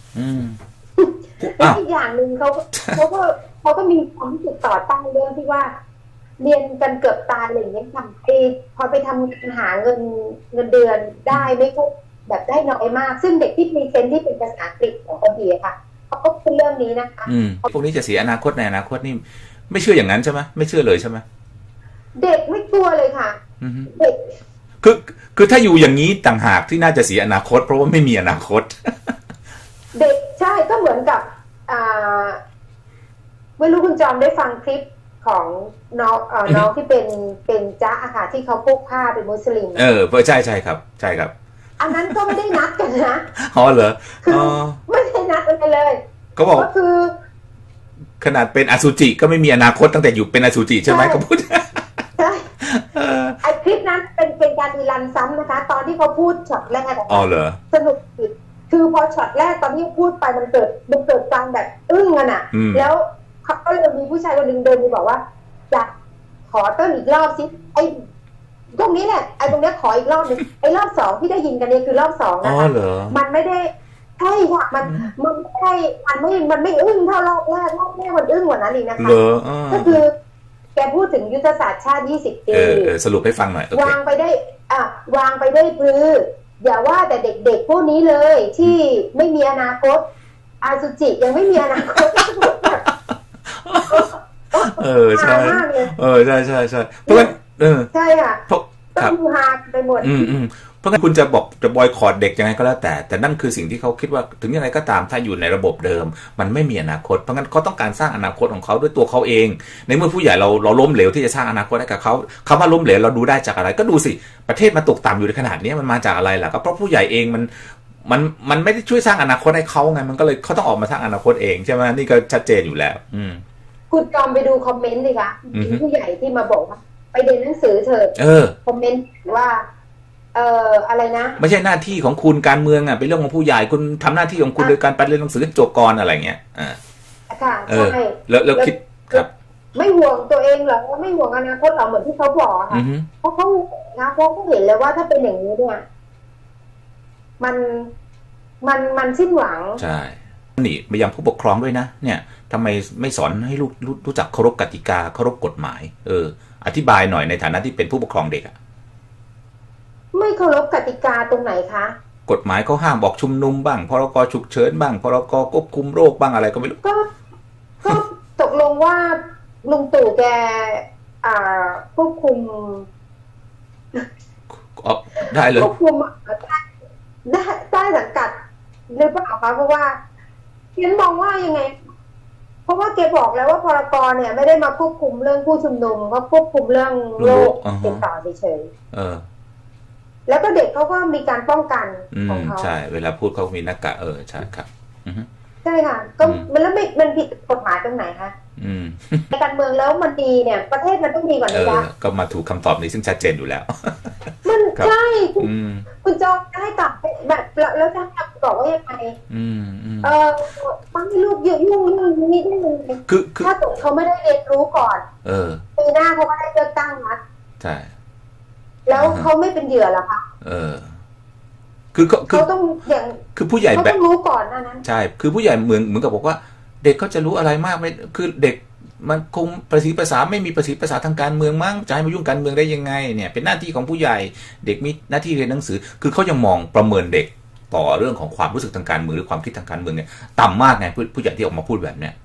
และอีกอย่างหนึ่งเขาก็มีความรู้สึกต่อต้านเรื่องที่ว่าเรียนกันเกือบตายอะไรอย่างเงี้ยพอไปทำงานหาเงินเดือนได้ไม่ก็แบบได้น้อยมากซึ่งเด็กที่มีเซนที่เป็นภาษาอังกฤษของคนดีค่ะเขาก็พูดเรื่องนี้นะคะพวกนี้จะเสียอนาคตในอนาคตนี่ไม่เชื่ออย่างนั้นใช่ไหมไม่เชื่อเลยใช่ไหมเด็กไม่กลัวเลยค่ะเด็กคือถ้าอยู่อย่างนี้ต่างหากที่น่าจะเสียอนาคตเพราะว่าไม่มีอนาคตเด็กใช่ก็เหมือนกับไม่รู้คุณจอมได้ฟังคลิปของน้องที่เป็นจ๊ะอะค่ะที่เขาพกผ้าเป็นมุสลิมใช่ครับใช่ครับอันนั้นก็ไม่ได้นัดกันนะอ๋อเหรอคือไม่ได้นัดกันเลยเขาบอกก็คือขนาดเป็นอสุจิก็ไม่มีอนาคตตั้งแต่อยู่เป็นอสุจิใช่ไหมเขาพูดใช่ไอคลิปนั้นเป็นการรีรันซ้ำนะคะตอนที่เขาพูดช็อตแรกอ๋อเหรอสนุกคือพอช็อตแรกตอนที่พูดไปมันเกิดการแบบอึ้งกันอ่ะแล้วเขาก็เลยมีผู้ชายคนหนึ่งเดินไปบอกว่าอยากขอเต้นอีกรอบสิไอ้ตรงนี้แหละไอ้ตรงนี้ขออีกรอบนึงไอ้รอบสองที่ได้ยินกันเนี่ยคือรอบสองนะคะมันไม่ได้ใช่ค่ะมันไม่ได้มันไม่อึ้งเท่ารอบแรกมันอึ้งกว่านั้นอีกนะคะก็คือแกพูดถึงยุทธศาสตร์ชาติ20 ปีสรุปให้ฟังหน่อยวางไปได้พลืออย่าว่าแต่เด็กๆพวกนี้เลยที่ไม่มีอนาคตอาสุจิยังไม่มีอนาคตใช่ใช่เพราะงั้นใช่ค่ะต้องดูฮาไปหมดเพราะงั้นคุณจะบอกจะบอยคอตเด็กยังไงก็แล้วแต่นั่นคือสิ่งที่เขาคิดว่าถึงยังไงก็ตามถ้าอยู่ในระบบเดิมมันไม่มีอนาคตเพราะงั้นเขาต้องการสร้างอนาคตของเขาด้วยตัวเขาเองในเมื่อผู้ใหญ่เราล้มเหลวที่จะสร้างอนาคตให้กับเขาคำว่าล้มเหลวเราดูได้จากอะไรก็ดูสิประเทศมันตกต่ำอยู่ในขนาดนี้มันมาจากอะไรล่ะก็เพราะผู้ใหญ่เองมันไม่ได้ช่วยสร้างอนาคตให้เขาไงมันก็เลยเขาต้องออกมาสร้างอนาคตเองใช่ไหมนี่ก็ชัดเจนอยู่แล้วคุณจอมไปดูคอมเมนต์สิคะผู้ใหญ่ที่มาบอกว่าไปเรียนหนังสือเถอะคอมเมนต์ว่าอะไรนะไม่ใช่หน้าที่ของคุณการเมืองอ่ะเป็นเรื่องของผู้ใหญ่คุณทำหน้าที่ของคุณโดยการไปเรียนหนังสือจบก่อนอะไรเงี้ยค่ะใช่แล้วคิดครับไม่ห่วงตัวเองหรอไม่ห่วงอนาคตหรอเหมือนที่เขาบอกค่ะเพราะเขาเห็นเลยว่าถ้าเป็นอย่างนี้เนี่ยมันสิ้นหวังใช่นี่ไปยังผู้ปกครองด้วยนะเนี่ยทำไมไม่สอนให้ลูกรู้จักเคารพกติกาเคารพกฎหมายอธิบายหน่อยในฐานะที่เป็นผู้ปกครองเด็กอ่ะไม่เคารพกติกาตรงไหนคะกฎหมายเขาห้ามบอกชุมนุมบ้างพรกฉุกเฉินบ้างพรกควบคุมโรคบ้างอะไรก็ไม่รู้ก็ตกลงว่าลุงตู่แกควบคุมได้เลยควบคุมได้สังกัดหรือเปล่าคะเพราะว่าฉันมองว่ายังไงเพราะว่าแกบอกแล้วว่าพรกเนี่ยไม่ได้มาควบคุมเรื่องผู้ชุมนุมก็ควบคุมเรื่องโรคติดต่อเฉยแล้วก็เด็กเขาก็มีการป้องกันของเขาใช่เวลาพูดเขามีหน้ากากใช่ครับใช่ค่ะก็มันแล้วมันผิดกฎหมายตรงไหนคะในการเมืองแล้วมันดีเนี่ยประเทศมันต้องดีกว่านี้นะก็มาถูกคำตอบนี้ซึ่งชัดเจนอยู่แล้วมันใช่คุณจอจะให้กลับแบบแล้วจะบอกว่ายังไงต้องให้ลูกยุ่งนี่ได้เลยถ้าตกเขาไม่ได้เรียนรู้ก่อนปีหน้าเขาไม่ได้เลือกตั้งนะใช่แล้วเขาไม่เป็นเหยื่อหรอคะเขาต้องอย่างคือผู้ใหญ่แบบต้องรู้ก่อนนั้นใช่คือผู้ใหญ่เหมือนกับบอกว่าเด็กเขาจะรู้อะไรมากไม่คือเด็กมันคงประสีภาษาไม่มีประสีภาษาทางการเมืองมั้งจะให้มายุ่งการเมืองได้ยังไงเนี่ยเป็นหน้าที่ของผู้ใหญ่เด็กมีหน้าที่เรียนหนังสือคือเขายังมองประเมินเด็กต่อเรื่องของความรู้สึกทางการเมืองหรือความคิดทางการเมืองเนี่ยต่ำมากไงผู้ใหญ่ที่ออกมาพูดแบบเนี้ย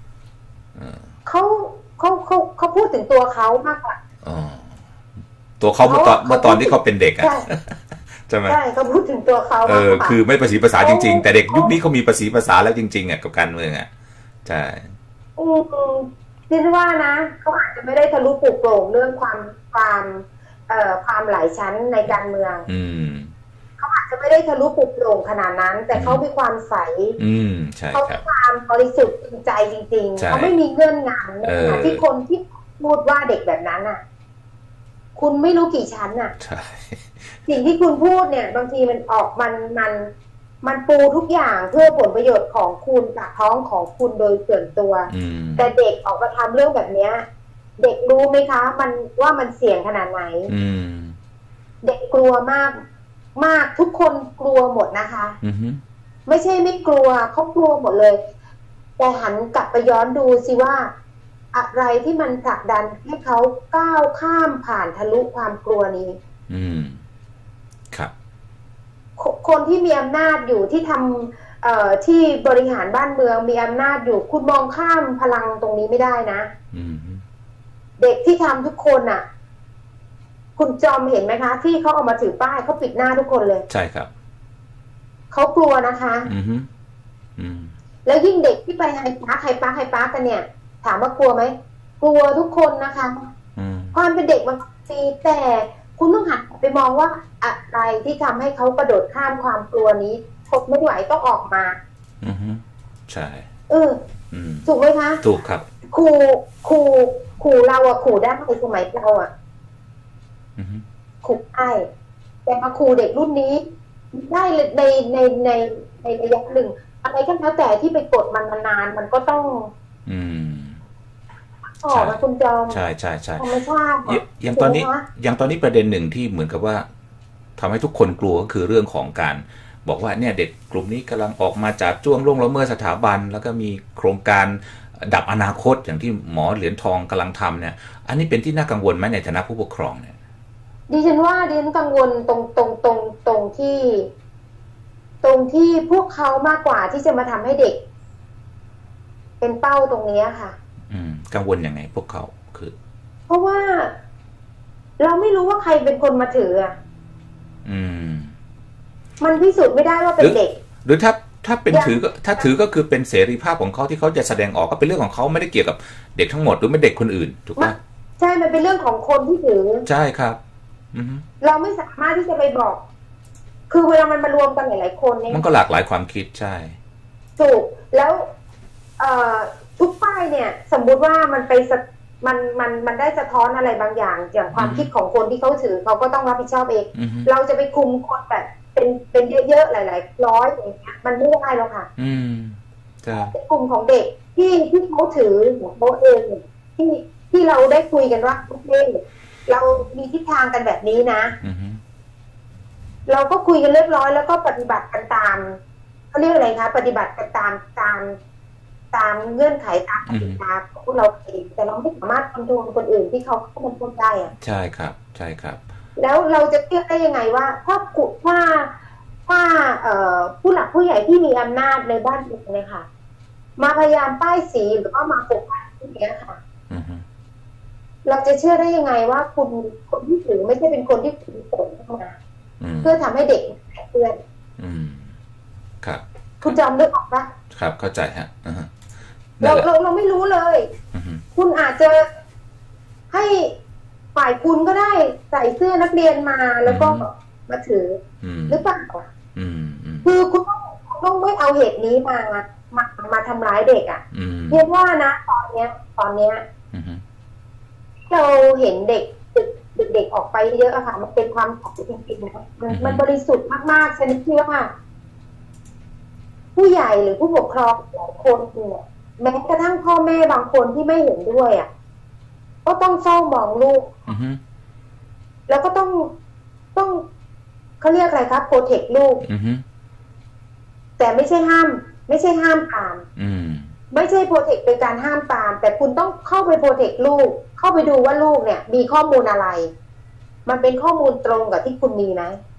เขาพูดถึงตัวเขามากกว่าตัวเขาเมื่อตอนที่เขาเป็นเด็กอะใช่ไหมใช่เขาพูดถึงตัวเขาคือไม่ประสีภาษาจริงๆแต่เด็กยุคนี้เขามีประสีภาษาแล้วจริงๆอ่ะกับการเมืองอ่ะใช่คิดว่านะเขาอาจจะไม่ได้ทะลุปลุกโปร่งเรื่องความหลายชั้นในการเมืองเขาอาจจะไม่ได้ทะลุปลุกโปร่งขนาดนั้นแต่เขามีความใสเขามีความบริสุทธิ์จริงใจจริงๆเขาไม่มีเงื่อนงำที่คนที่พูดว่าเด็กแบบนั้นอ่ะคุณไม่รู้กี่ชั้นอ่ะสิ่งที่คุณพูดเนี่ยบางทีมันออกมันปูทุกอย่างเพื่อผลประโยชน์ของคุณจากท้องของคุณโดยส่วนตัวแต่เด็กออกมาทำเรื่องแบบนี้เด็กรู้ไหมคะมันว่ามันเสี่ยงขนาดไหนเด็กกลัวมากทุกคนกลัวหมดนะคะไม่ใช่ไม่กลัวเขากลัวหมดเลยแต่หันกลับไปย้อนดูสิว่าอะไรที่มันผลักดันให้เขาก้าวข้ามผ่านทะลุความกลัวนี้ครับคนที่มีอำนาจอยู่ที่ทำที่บริหารบ้านเมืองมีอำนาจอยู่คุณมองข้ามพลังตรงนี้ไม่ได้นะเด็กที่ทำทุกคนน่ะคุณจอมเห็นไหมคะที่เขาเอามาถือป้ายเขาปิดหน้าทุกคนเลยใช่ครับเขากลัวนะคะแล้วยิ่งเด็กที่ไปไฮปาร์คกันเนี่ยถามว่ากลัวไหมกลัวทุกคนนะคะความเป็นเด็กมันตีแต่คุณต้องหันไปมองว่าอะไรที่ทำให้เขากระโดดข้ามความกลัวนี้ทนไม่ไหวต้องออกมาใช่ถูกไหมคะถูกครับขู่เราอะขู่ได้ในสมัยเราอะขู่ได้แต่มาขู่เด็กรุ่นนี้ได้ในระยะหนึ่งอะไรก็แล้วแต่ที่ไปกดมันนานมันก็ต้องมาคุณจอมใช่อย่างตอนนี้ประเด็นหนึ่งที่เหมือนกับว่าทำให้ทุกคนกลัวก็คือเรื่องของการบอกว่าเนี่ยเด็กกลุ่มนี้กำลังออกมาจากจ้วงล่วงละเมิดสถาบันแล้วก็มีโครงการดับอนาคตอย่างที่หมอเหรียญทองกำลังทำเนี่ยอันนี้เป็นที่น่ากังวลไหมในฐานะผู้ปกครองเนี่ยดิฉันกังวลตรงที่พวกเขามากกว่าที่จะมาทำให้เด็กเป็นเป้าตรงนี้ค่ะกังวลยังไงพวกเขาคือเพราะว่าเราไม่รู้ว่าใครเป็นคนมาถือมันพิสูจน์ไม่ได้ว่าเป็นเด็กหรือถ้าเป็นถือก็ถ้าถือก็คือเป็นเสรีภาพของเขาที่เขาจะแสดงออกก็เป็นเรื่องของเขาไม่ได้เกี่ยวกับเด็กทั้งหมดหรือไม่เด็กคนอื่นถูกปะใช่มันเป็นเรื่องของคนที่ถือใช่ครับเราไม่สามารถที่จะไปบอกคือเวลามันมารวมกันหลายๆคนเนี่ยมันก็หลากหลายความคิดใช่ถูกแล้วทุกป้ายเนี่ยสมมุติว่ามันไปมันได้สะท้อนอะไรบางอย่างความคิดของคนที่เขาถือเขาก็ต้องรับผิดชอบเองเราจะไปคุมคนแบบเป็นเยอะๆหลายๆร้อยอย่างเงี้ยมันไม่ได้แล้วค่ะกลุ่มของเด็กที่เขาถือของเขาเองที่เราได้คุยกันว่าโอเคเรามีทิศทางกันแบบนี้นะเราก็คุยกันเรียบร้อยแล้วก็ปฏิบัติกันตามเขาเรียกอะไรคะปฏิบัติกันตามเงื่อนไขตามกติกาของพวกเราเองแต่เราไม่สามารถคอนโทรลคนอื่นที่เขาเข้ามาพูดได้อะใช่ครับใช่ครับแล้วเราจะเทียบได้ยังไงว่าถ้าผู้หลักผู้ใหญ่ที่มีอำนาจในบ้านเมืองเนี่ยค่ะมาพยายามป้ายสีหรือว่ามาปกป้องพวกนี้ค่ะเราจะเชื่อได้ยังไงว่าคนที่ถือไม่ใช่เป็นคนที่ถือผลเข้ามาเพื่อทำให้เด็กเพื่อนครับคุณจำได้ออกปะครับเข้าใจฮะเราไม่รู้เลยคุณอาจจะให้ฝ่ายคุณก็ได้ใส่เสื้อนักเรียนมาแล้วก็มาถือหรือเปล่าคือคุณต้องไม่เอาเหตุนี้มาทำร้ายเด็กอ่ะเรียกว่านะตอนเนี้ยเราเห็นเด็กออกไปเยอะอะค่ะมันเป็นความฝันจริงๆนะมันบริสุทธิ์มากๆชนิดที่ว่าผู้ใหญ่หรือผู้ปกครองหลายคนเนี่ยแม้กระทั่งพ่อแม่บางคนที่ไม่เห็นด้วยอ่ะก็ต้องเฝ้ามองลูกแล้วก็ต้องเขาเรียกอะไรครับโปรเทคลูกแต่ไม่ใช่ห้ามตามไม่ใช่โปรเทคโดยการห้ามตามแต่คุณต้องเข้าไปโปรเทคลูกเข้าไปดูว่าลูกเนี่ยมีข้อมูลอะไรมันเป็นข้อมูลตรงกับที่คุณมีไหม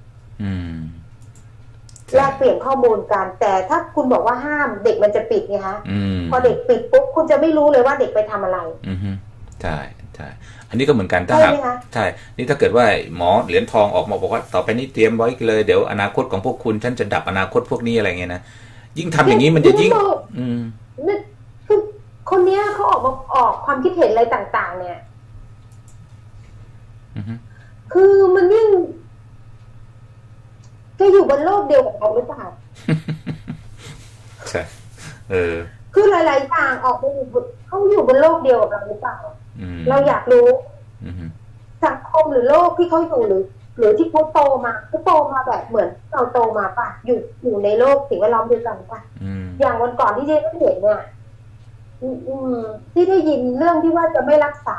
แลกเปลี่ยนข้อมูลกันแต่ถ้าคุณบอกว่าห้ามเด็กมันจะปิดไงคะพอเด็กปิดปุ๊บคุณจะไม่รู้เลยว่าเด็กไปทำอะไรใช่ใช่อันนี้ก็เหมือนกันถ้าหากใช่นี่ถ้าเกิดว่าหมอเหรียญทองออกมาบอกว่าต่อไปนี้เตรียมไว้เลยเดี๋ยวอนาคตของพวกคุณฉันจะดับอนาคตพวกนี้อะไรเงี้ยนะยิ่งทำอย่างนี้มันจะยิ่งคือคนเนี้ยเขาออกความคิดเห็นอะไรต่างๆเนี่ยคือมันยิ่งจะอยู่บนโลกเดียวกับเราหรือเปล่าใช่คือหลายๆอย่างออกมาเขาอยู่บนโลกเดียวกับเราหรือเปล่าเราอยากรู้สังคมหรือโลกที่เขาอยู่หรือที่เขาโตมาแบบเหมือนเราโตมาป่ะอยู่ในโลกสิ่งแวดล้อมเดียวกันป่ะอย่างวันก่อนที่เจ๊เห็นเนี่ยที่ได้ยินเรื่องที่ว่าจะไม่รักษา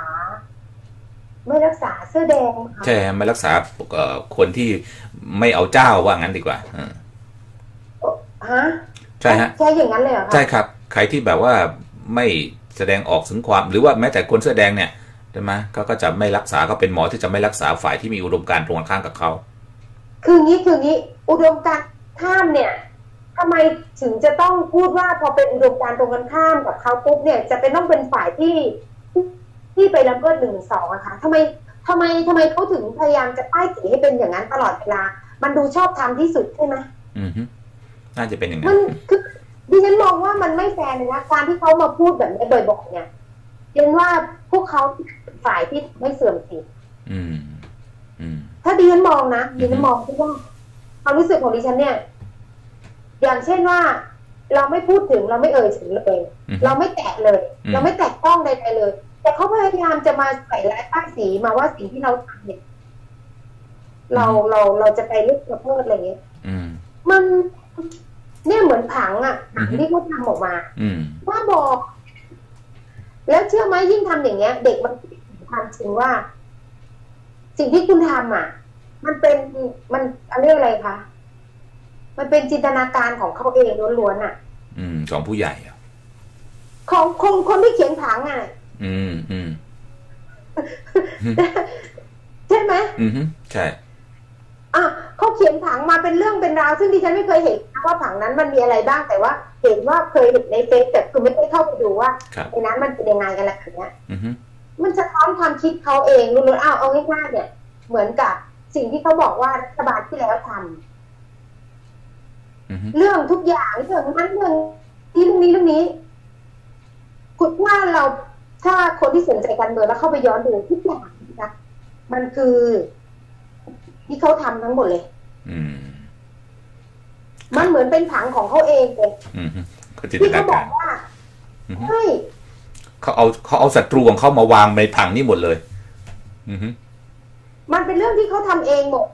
เสื้อแดงใช่ไม่รักษาคนที่ไม่เอาเจ้าว่างั้นดีกว่าฮะใช่ฮะใช่อย่างนั้นเลยเหรอใช่ครับใครที่แบบว่าไม่แสดงออกถึงความหรือว่าแม้แต่คนเสื้อแดงเนี่ยใช่ไหมก็จะไม่รักษาก็เป็นหมอที่จะไม่รักษาฝ่ายที่มีอุดมการณ์ตรงข้ามกับเขาคืองี้อุดมการณ์ข้ามเนี่ยทำไมถึงจะต้องพูดว่าพอเป็นอุดมการณ์ตรงกันข้ามกับเขาปุ๊บเนี่ยจะเป็นต้องเป็นฝ่ายที่ไปละเมิด1-2อะคะทำไมเขาถึงพยายามจะป้ายสีให้เป็นอย่างนั้นตลอดเวลามันดูชอบทำที่สุดใช่ไหมน่าจะเป็นอย่างนั้นมันคือดิฉันมองว่ามันไม่แฟร์เลยนะการที่เขามาพูดแบบนี้บ่อยๆเนี่ยเรียนว่าพวกเขาฝ่ายที่ไม่เสื่อมสิถ้าดิฉันมองนะดิฉันมองที่ว่าความรู้สึกของดิฉันเนี่ยอย่างเช่นว่าเราไม่พูดถึงเราไม่เอ่ยถึงเลยเราไม่แตะเลยเราไม่แตะต้องใดๆเลยแต่เขาพยายามจะมาใส่ร้ายป้ายสีมาว่าสิ่งที่เราทำเนี่ยเราจะไปเลือกประเภทอะไรเงี้ยมันเนี่ยเหมือนผังอ่ะที่เขาทำออกมาว่าบอกแล้วเชื่อไหมยิ่งทำอย่างเงี้ยเด็กมันทำจริงว่าสิ่งที่คุณทำอ่ะมันเรียกอะไรคะมันเป็นจินตนาการของเขาเองล้วนๆอ่ะของผู้ใหญ่อ่ะของคนที่เขียนผังอ่ะใช่ไหมใช่เขาเขียนผังมาเป็นเรื่องเป็นราวซึ่งดิฉันไม่เคยเห็นว่าผังนั้นมันมีอะไรบ้างแต่ว่าเห็นว่าเคยเห็นในเฟซแต่คือไม่ได้เข้าไปดูว่าในนั้นมันเป็นยังไงอะไรแบบนี้มันจะท้อนความคิดเขาเองรู้ๆเอาง่ายๆเนี่ยเหมือนกับสิ่งที่เขาบอกว่ารัฐบาลที่แล้วทำเรื่องทุกอย่างเรื่องนั้นเรื่องนี้คุณว่าเราถ้าคนที่สนใจการเมืองแล้วเข้าไปย้อนดูทุกอย่างนะมันคือที่เขาทำทั้งหมดเลยมันเหมือนเป็นผังของเขาเองเลยที่เขาบอกว่าใช่เขาเอาศัตรูของเขามาวางในผังนี่หมดเลยมันเป็นเรื่องที่เขาทำเองหมด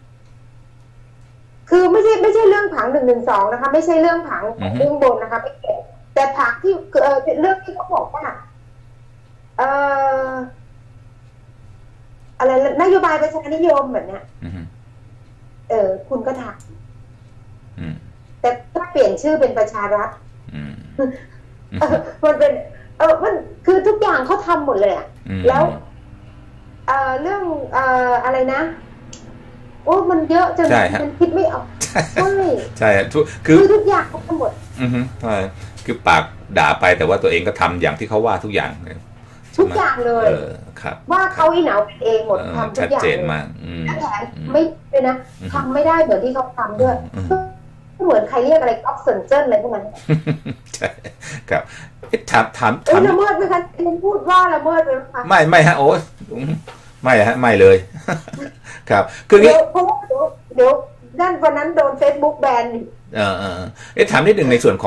คือไม่ใช่เรื่องผัง1-1-2นะคะไม่ใช่เรื่องผังเรื่องบนนะคะไม่เกี่ยวแต่ผังที่เรื่องที่เขาบอกว่าอะไรนโยบายประชานิยมแบบเนี้ยคุณก็ทำแต่ถ้าเปลี่ยนชื่อเป็นประชารัฐมันเป็นมันคือทุกอย่างเขาทำหมดเลยอ่ะแล้วเรื่องอะไรนะโอ้มันเยอะจนมันคิดไม่ออกใช่คือทุกอย่างเขาทำหมดใช่คือปากด่าไปแต่ว่าตัวเองก็ทำอย่างที่เขาว่าทุกอย่างทุกอย่างเลยว่าเขาอีเหนาเป็นเองหมดทำทุกอย่างชัดเจนมากแถมไม่เลยนะทำไม่ได้เหมือนที่เขาทำด้วยเหมือนใครเรียกอะไรก๊อปเซนเจอร์อะไรพวกนั้นใช่ครับถามละเมิดไหมคะคุณพูดว่าละเมิดไหมคะไม่ฮะโอ้ไม่ฮะไม่เลยครับคืองี้เพราะว่าเดี๋ยวด้านวันนั้นโดน Facebook แบนถามนิดหนึ่งในส่วนของ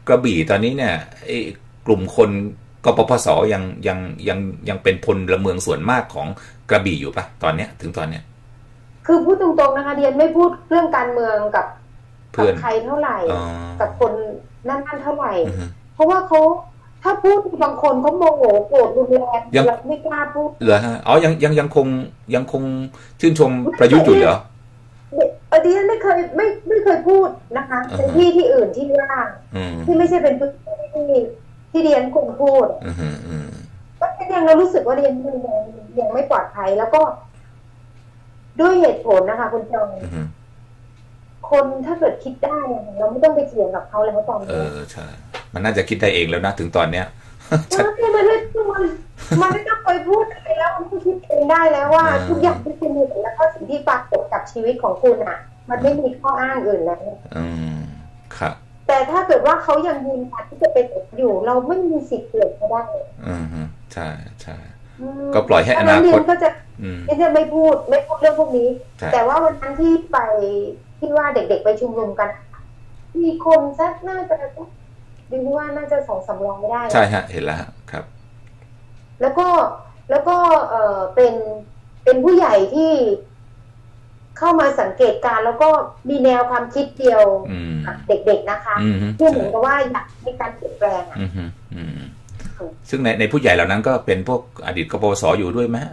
กระบี่ตอนนี้เนี่ยกลุ่มคนกปปสยังเป็นพลเมืองส่วนมากของกระบี่อยู่ปะตอนเนี้ยถึงตอนเนี้ยคือพูดตรงๆนะคะเดียนไม่พูดเรื่องการเมืองกับใครเท่าไหร่กับคนนั่นเท่าไหร่เพราะว่าเขาถ้าพูดบางคนเขาโมโหโกรธรุนแรงเราไม่กล้าพูดเหรอฮะอ๋อยังคงชื่นชมประยุทธ์อยู่เหรอเดียนไม่เคยพูดนะคะเป็นที่อื่นที่ว่างที่ไม่ใช่เป็นพื้นที่เดียนคงพูดก็ยังเรารู้สึกว่าเดียนยังไม่ปลอดภัยแล้วก็ด้วยเหตุผลนะคะคุณจองคนถ้าเกิดคิดได้เราไม่ต้องไปเถียงกับเขาแล้วตอนนี้ใช่มันน่าจะคิดได้เองแล้วนะถึงตอนเนี้ยใช่มันไม่ต้องไปพูดอะไรแล้วมันคิดเองได้แล้วว่าทุกอย่างที่คุณเห็นแล้วก็สิ่งที่ปรากฏกับชีวิตของคุณอ่ะมันไม่มีข้ออ้างอื่นแล้วครับแต่ถ้าเกิดว่าเขายังยืนยันที่จะเป็นอยู่เราไม่มีสิทธิ์เปลี่ยนเขาได้ใช่ใช่ก็ปล่อยให้อนาคตก็จะไม่พูดเรื่องพวกนี้แต่ว่าวันนั้นที่ไปที่ว่าเด็กๆไปชุมนุมกันมีคนสักน่าจะดูว่าน่าจะ2-300ไม่ได้ใช่ฮะเห็นแล้วครับแล้วก็เป็นผู้ใหญ่ที่เข้ามาสังเกตการแล้วก็มีแนวความคิดเดียวกับเด็กๆนะคะที่เหมือนกับว่าอยากให้การเปลี่ยนแปลงซึ่งในผู้ใหญ่เหล่านั้นก็เป็นพวกอดีตกปปสอยู่ด้วยไหม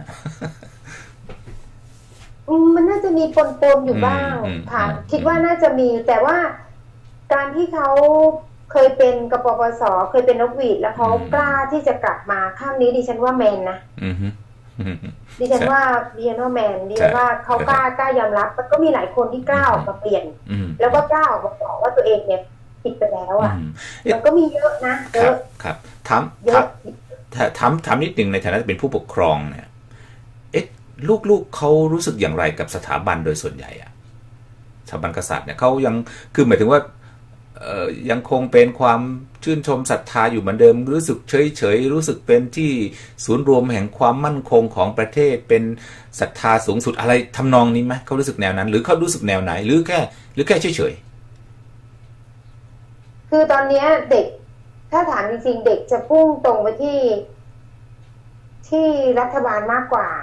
มันน่าจะมีปนอยู่บ้างค่ะคิดว่าน่าจะมีแต่ว่าการที่เขาเคยเป็นกปปสเคยเป็นนกหวีดแล้วเขากล้าที่จะกลับมาข้างนี้ดิฉันว่าแมนนะดิฉันว่าแมนดิฉันว่าเขากล้ายอมรับมันก็มีหลายคนที่กล้าออกมาเปลี่ยนแล้วก็กล้าออกมาบอกว่าตัวเองเนี่ยผิดไปแล้วอ่ะมันก็มีเยอะนะเยอะครับถามนิดหนึ่งในฐานะเป็นผู้ปกครองเนี่ยลูกเขารู้สึกอย่างไรกับสถาบันโดยส่วนใหญ่อะสถาบันกษัตริย์เนี่ยเขายังคือหมายถึงว่ายังคงเป็นความชื่นชมศรัทธาอยู่เหมือนเดิมรู้สึกเฉยรู้สึกเป็นที่ศูนย์รวมแห่งความมั่นคงของประเทศเป็นศรัทธาสูงสุดอะไรทำนองนี้ไหมเขารู้สึกแนวนั้นหรือเขารู้สึกแนวไหนหรือแค่เฉยคือตอนนี้เด็กถ้าถามจริงๆเด็กจะพุ่งตรงไปที่รัฐบาลมากกว่า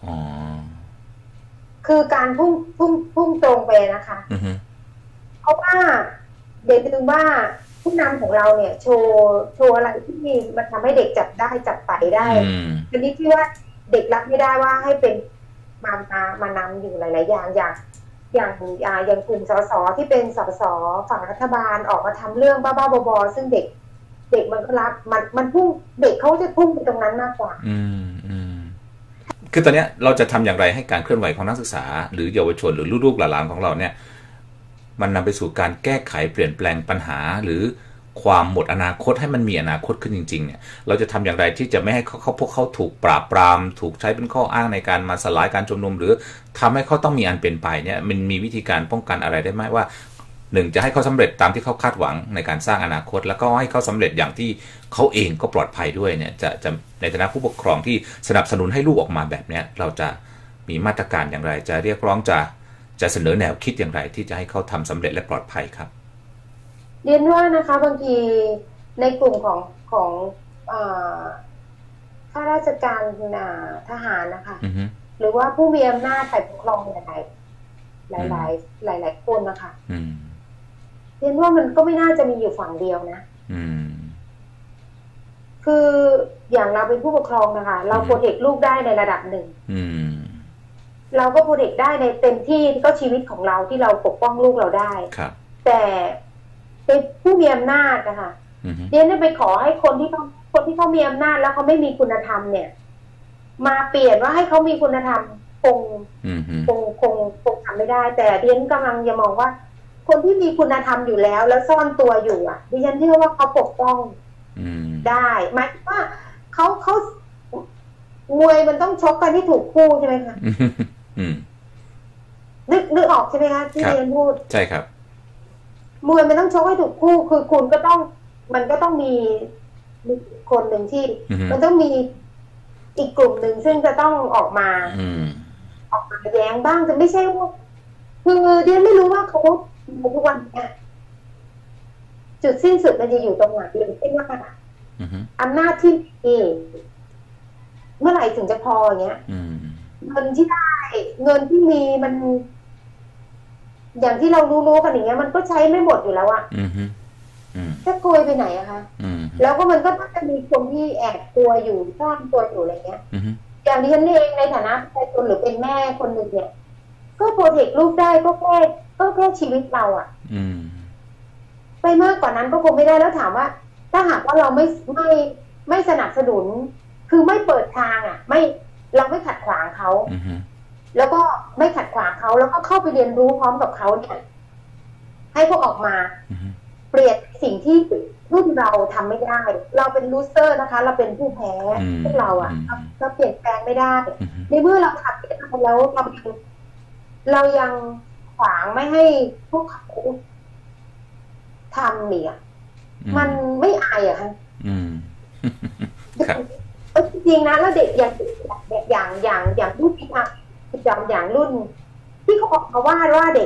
คือการพุ่งตรงไปนะคะเพราะว่าเด็กถึงว่าผู้นำของเราเนี่ยโชว์อะไรที่มันทำให้เด็กจับไปได้ทีนี้ที่ว่าเด็กรับไม่ได้ว่าให้เป็นมานำอยู่หลายๆอย่างกลุ่มสสที่เป็นสสฝั่งรัฐบาลออกมาทำเรื่องบ้าๆบอๆซึ่งเด็กมันก็รับมันพุ่งเด็กเขาจะพุ่งไปตรงนั้นมากกว่าคือตอนนี้เราจะทำอย่างไรให้การเคลื่อนไหวของนักศึกษาหรือเยาวชนหรือลูกๆหลานของเราเนี่ยมันนำไปสู่การแก้ไขเปลี่ยนแปลงปัญหาหรือความหมดอนาคตให้มันมีอนาคตขึ้นจริงๆเนี่ยเราจะทำอย่างไรที่จะไม่ให้พวกเขาถูกปราบปรามถูกใช้เป็นข้ออ้างในการมาสลายการชุมนุมหรือทำให้เขาต้องมีอันเป็นไปเนี่ยมันมีวิธีการป้องกันอะไรได้ไหมว่าหนึ่งจะให้เขาสำเร็จตามที่เขาคาดหวังในการสร้างอนาคตแล้วก็ให้เขาสำเร็จอย่างที่เขาเองก็ปลอดภัยด้วยเนี่ยจะในฐานะผู้ปกครองที่สนับสนุนให้ลูกออกมาแบบนี้เราจะมีมาตรการอย่างไรจะเรียกร้องจะเสนอแนวคิดอย่างไรที่จะให้เขาทำสำเร็จและปลอดภัยครับเรียนว่านะคะบางทีในกลุ่มของข้าราชการทหารนะคะหรือว่าผู้มีอำนาจฝ่ายปกครองหลายคนนะคะเรียนว่ามันก็ไม่น่าจะมีอยู่ฝั่งเดียวนะคืออย่างเราเป็นผู้ปกครองนะคะเราโปรเทคลูกได้ในระดับหนึ่งเราก็โปรเทคได้ในเต็มที่ก็ชีวิตของเราที่เราปกป้องลูกเราได้แต่เป็นผู้มีอำนาจนะคะเรียนได้ไปขอให้คนที่เขามีอำนาจแล้วเขาไม่มีคุณธรรมเนี่ยมาเปลี่ยนว่าให้เขามีคุณธรรมคงทำไม่ได้แต่เรียนกำลังจะมองว่าคนที่มีคุณธรรมอยู่แล้วซ่อนตัวอยู่อ่ะดิฉันเชื่อว่าเขาปกป้องได้หมายว่าเขามวยมันต้องชกกันที่ถูกคู่ใช่ไหมคะนึกออกใช่ไหมคะที่เรียนพูดใช่ครับมวยมันต้องชกให้ถูกคู่คือคุณก็ต้องมันก็ต้องมีคนหนึ่งที่มันต้องมีอีกกลุ่มหนึ่งซึ่งจะต้องออกมาแย้งบ้างแต่ไม่ใช่ว่าคือเรียนไม่รู้ว่าเขาทุกวันเนี่ยจุดสิ้นสุดมันจะอยู่ตรงไหนหรือไม่ว่าอำนาจที่มีเมื่อไหร่ถึงจะพออย่างเงี้ยเงินที่ได้เงินที่มีมัน อย่างที่เรารู้ๆกันอย่างเงี้ยมันก็ใช้ไม่หมดอยู่แล้วอะจะโกยไปไหนอะคะแล้วก็มันก็ต้องจะมีคนที่แอบตัวอยู่ซ่อนตัวอยู่อะไรเงี้ยอย่างดิฉันเองในฐานะประชาชนหรือเป็นแม่คนหนึ่งเนี่ยก็โปรเทคลูกได้ก็แค่ชีวิตเราอะไปมากกว่านั้นก็คงไม่ได้แล้วถามว่าถ้าหากว่าเราไม่สนับสนุนคือไม่เปิดทางอ่ะเราไม่ขัดขวางเขาแล้วก็ไม่ขัดขวางเขาแล้วก็เข้าไปเรียนรู้พร้อมกับเขาเนี่ยให้พวกออกมาเปลี่ยนสิ่งที่รุ่นเราทำไม่ได้เราเป็นลูเซอร์นะคะเราเป็นผู้แพ้พวกเราอ่ะเราเปลี่ยนแปลงไม่ได้ในเมื่อเราทำได้แล้วเรายังขวางไม่ให้พวกเขาทำเนี่ยมันไม่อายอะค่ะจริงๆนะแล้วเด็กอย่างรุ่นที่ทำอย่างรุ่นที่เขาออกมาว่าเด็ก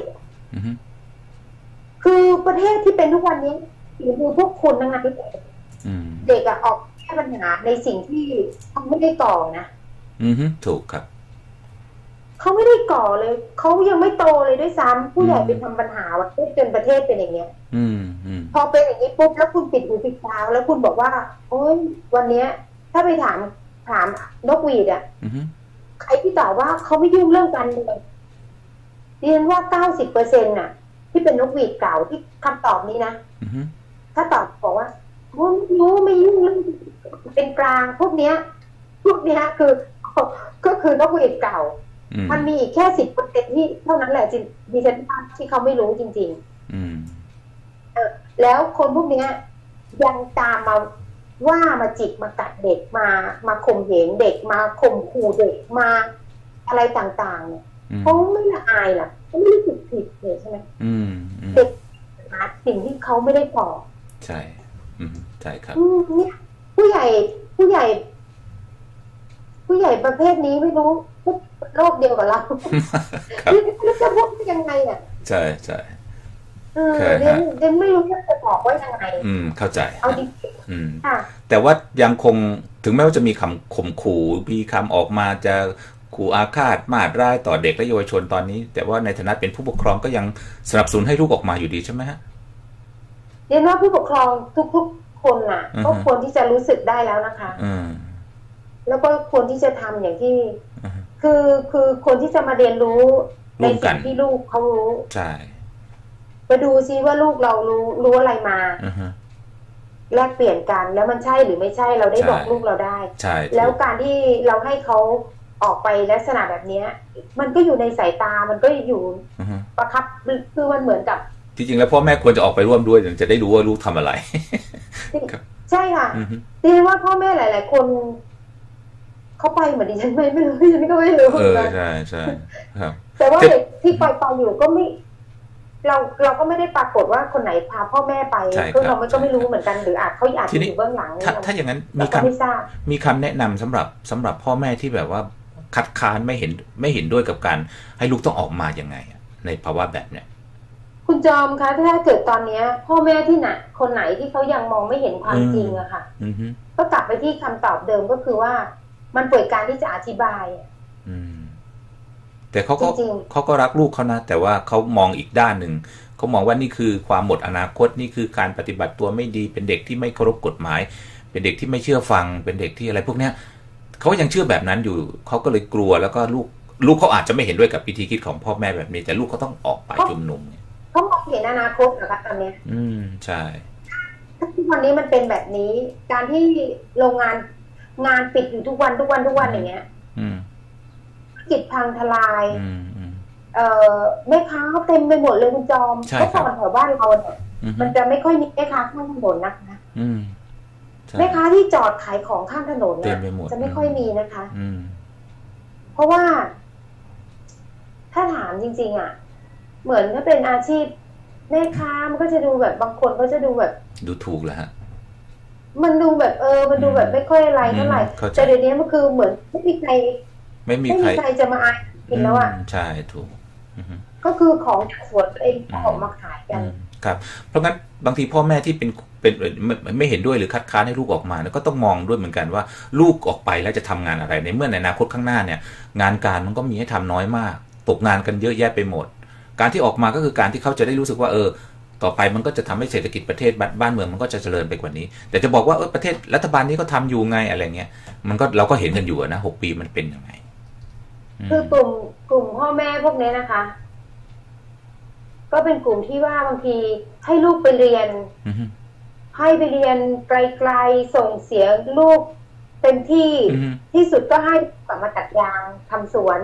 คือประเทศที่เป็นทุกวันนี้คือพวกคุณทั้งนั้นเด็กอะออกแก้ปัญหาในสิ่งที่เขาไม่ได้ก่อนะถูกครับเขาไม่ได้ก่อเลยเขายังไม่โตเลยด้วยซ้ำผู้ใหญ่เป็นทำปัญหาว่าจนประเทศเป็นอย่างเงี้ยพอเป็นอย่างนี้ปุ๊บแล้วคุณปิดหูปิดตาแล้วคุณบอกว่าโอ๊ยวันเนี้ยถ้าไปถามนกหวีดอ่ะใครที่ตอบว่าเขาไม่ยุ่งเรื่องการเมืองดิฉันว่า90%น่ะที่เป็นนกหวีดเก่าที่คำตอบนี้นะถ้าตอบบอกว่าไม่ยุ่งเรื่องเป็นกลางพวกเนี้ยคือก็คือนกหวีดเก่ามันมีอีกแค่10%ที่เท่านั้นแหละดิฉันที่เขาไม่รู้จริงๆแล้วคนพวกนี้ยังตามมาจิกมากัดเด็กมาข่มเหงเด็กมาข่มขู่เด็กมาอะไรต่างๆเนี่ยเขาไม่ละอายหรอกเขาไม่รู้สึกผิดเลยใช่ไหมเด็กหาสิ่งที่เขาไม่ได้ก่อใช่ใช่ครับเนี่ยผู้ใหญ่ประเภทนี้ไม่รู้โลกเดียวกับเราจะพูดยังไงอ่ะใช่ใช่เรียนไม่รู้จะบอกว่ายังไงเข้าใจเอาจริงแต่ว่ายังคงถึงแม้ว่าจะมีคำข่มขู่มีคำออกมาจะขู่อาฆาตมาร้ายต่อเด็กและเยาวชนตอนนี้แต่ว่าในฐานะเป็นผู้ปกครองก็ยังสนับสนุนให้ลูกออกมาอยู่ดีใช่ไหมฮะเรียนว่าผู้ปกครองทุกคนน่ะก็ควรที่จะรู้สึกได้แล้วนะคะแล้วก็ควรที่จะทำอย่างที่คือคนที่จะมาเรียนรู้ในสิ่งที่ลูกเขารู้ใช่ไปดูซิว่าลูกเรารู้อะไรมาแลกเปลี่ยนกันแล้วมันใช่หรือไม่ใช่เราได้บอกลูกเราได้แล้วการที่เราให้เขาออกไปลักษณะแบบนี้มันก็อยู่ในสายตามันก็อยู่ประคับคือมันเหมือนกับจริงๆแล้วพ่อแม่ควรจะออกไปร่วมด้วยจะได้รู้ว่าลูกทำอะไรใช่ค่ะดิฉันว่าพ่อแม่หลายๆคนเขาไปเหมือนดิฉันไม่รู้ดิฉันก็ไม่รู้ใช่ใช่ครับแต่ว่าเด็กที่ไปอยู่ก็ไม่เราก็ไม่ได้ปรากฏว่าคนไหนพาพ่อแม่ไปคือเราก็ไม่รู้เหมือนกันหรือเขาอาจจะอยู่เบื้องหลังถ้าอย่างนั้นมีคำแนะนำสำหรับพ่อแม่ที่แบบว่าคัดค้านไม่เห็นด้วยกับการให้ลูกต้องออกมายังไงในภาวะแบบเนี้ยคุณจอมคะถ้าเกิดตอนนี้พ่อแม่ที่ไหนคนไหนที่เขายังมองไม่เห็นความจริงอะค่ะก็กลับไปที่คำตอบเดิมก็คือว่ามันเปิดการที่จะอธิบายแต่เขาก็รักลูกเขานะแต่ว่าเขามองอีกด้านหนึ่งเขามองว่านี่คือความหมดอนาคตนี่คือการปฏิบัติตัวไม่ดีเป็นเด็กที่ไม่เคารพกฎหมายเป็นเด็กที่ไม่เชื่อฟังเป็นเด็กที่อะไรพวกเนี้ยเขายังเชื่อแบบนั้นอยู่เขาก็เลยกลัวแล้วก็ลูกเขาอาจจะไม่เห็นด้วยกับวิธีคิดของพ่อแม่แบบนี้แต่ลูกเขาต้องออกไปชุมนุมเขามองเห็นอนาคตเหรอคะตอนนี้ใช่ทุกวันนี้มันเป็นแบบนี้การที่โรงงานปิดอยู่ทุกวันอย่างเงี้ยกิจพังทลายแม่ค้าเต็มไปหมดเลยคุณจอมเมื่อก่อนแถวบ้านเราเนี่ยมันจะไม่ค่อยมีแม่ค้าข้างถนนนะคะแม่ค้าที่จอดขายของข้างถนนเนี่ยจะไม่ค่อยมีนะคะเพราะว่าถ้าถามจริงๆอ่ะเหมือนถ้าเป็นอาชีพแม่ค้ามันก็จะดูแบบบางคนก็จะดูแบบดูถูกแล้วฮะมันดูแบบมันดูแบบไม่ค่อยอะไรเท่าไหร่แต่เดี๋ยวนี้มันคือเหมือนไม่มีใครจะมาอายกินแล้วอ่ะใช่ถูกก็คือของจากสวนเองออกมาขายกันครับเพราะงั้นบางทีพ่อแม่ที่เป็นไม่เห็นด้วยหรือคัดค้านให้ลูกออกมาก็ต้องมองด้วยเหมือนกันว่าลูกออกไปแล้วจะทำงานอะไรในเมื่อในอนาคตข้างหน้าเนี่ยงานการมันก็มีให้ทำน้อยมากตกงานกันเยอะแยะไปหมดการที่ออกมาก็คือการที่เขาจะได้รู้สึกว่าต่อไปมันก็จะทำให้เศรษฐกิจประเทศบ้านเมืองมันก็จะเจริญไปกว่านี้แต่จะบอกว่าประเทศรัฐบาลนี้ก็ทำอยู่ไงอะไรเงี้ยมันก็เราก็เห็นกันอยู่นะ6 ปีมันเป็นยังไงคือกลุ่มพ่อแม่พวกนี้นะคะก็เป็นกลุ่มที่ว่าบางทีให้ลูกไปเรียนให้ไปเรียนไกลๆส่งเสียลูกเต็มที่ที่สุดก็ให้กลับมาตัดยางทำสวน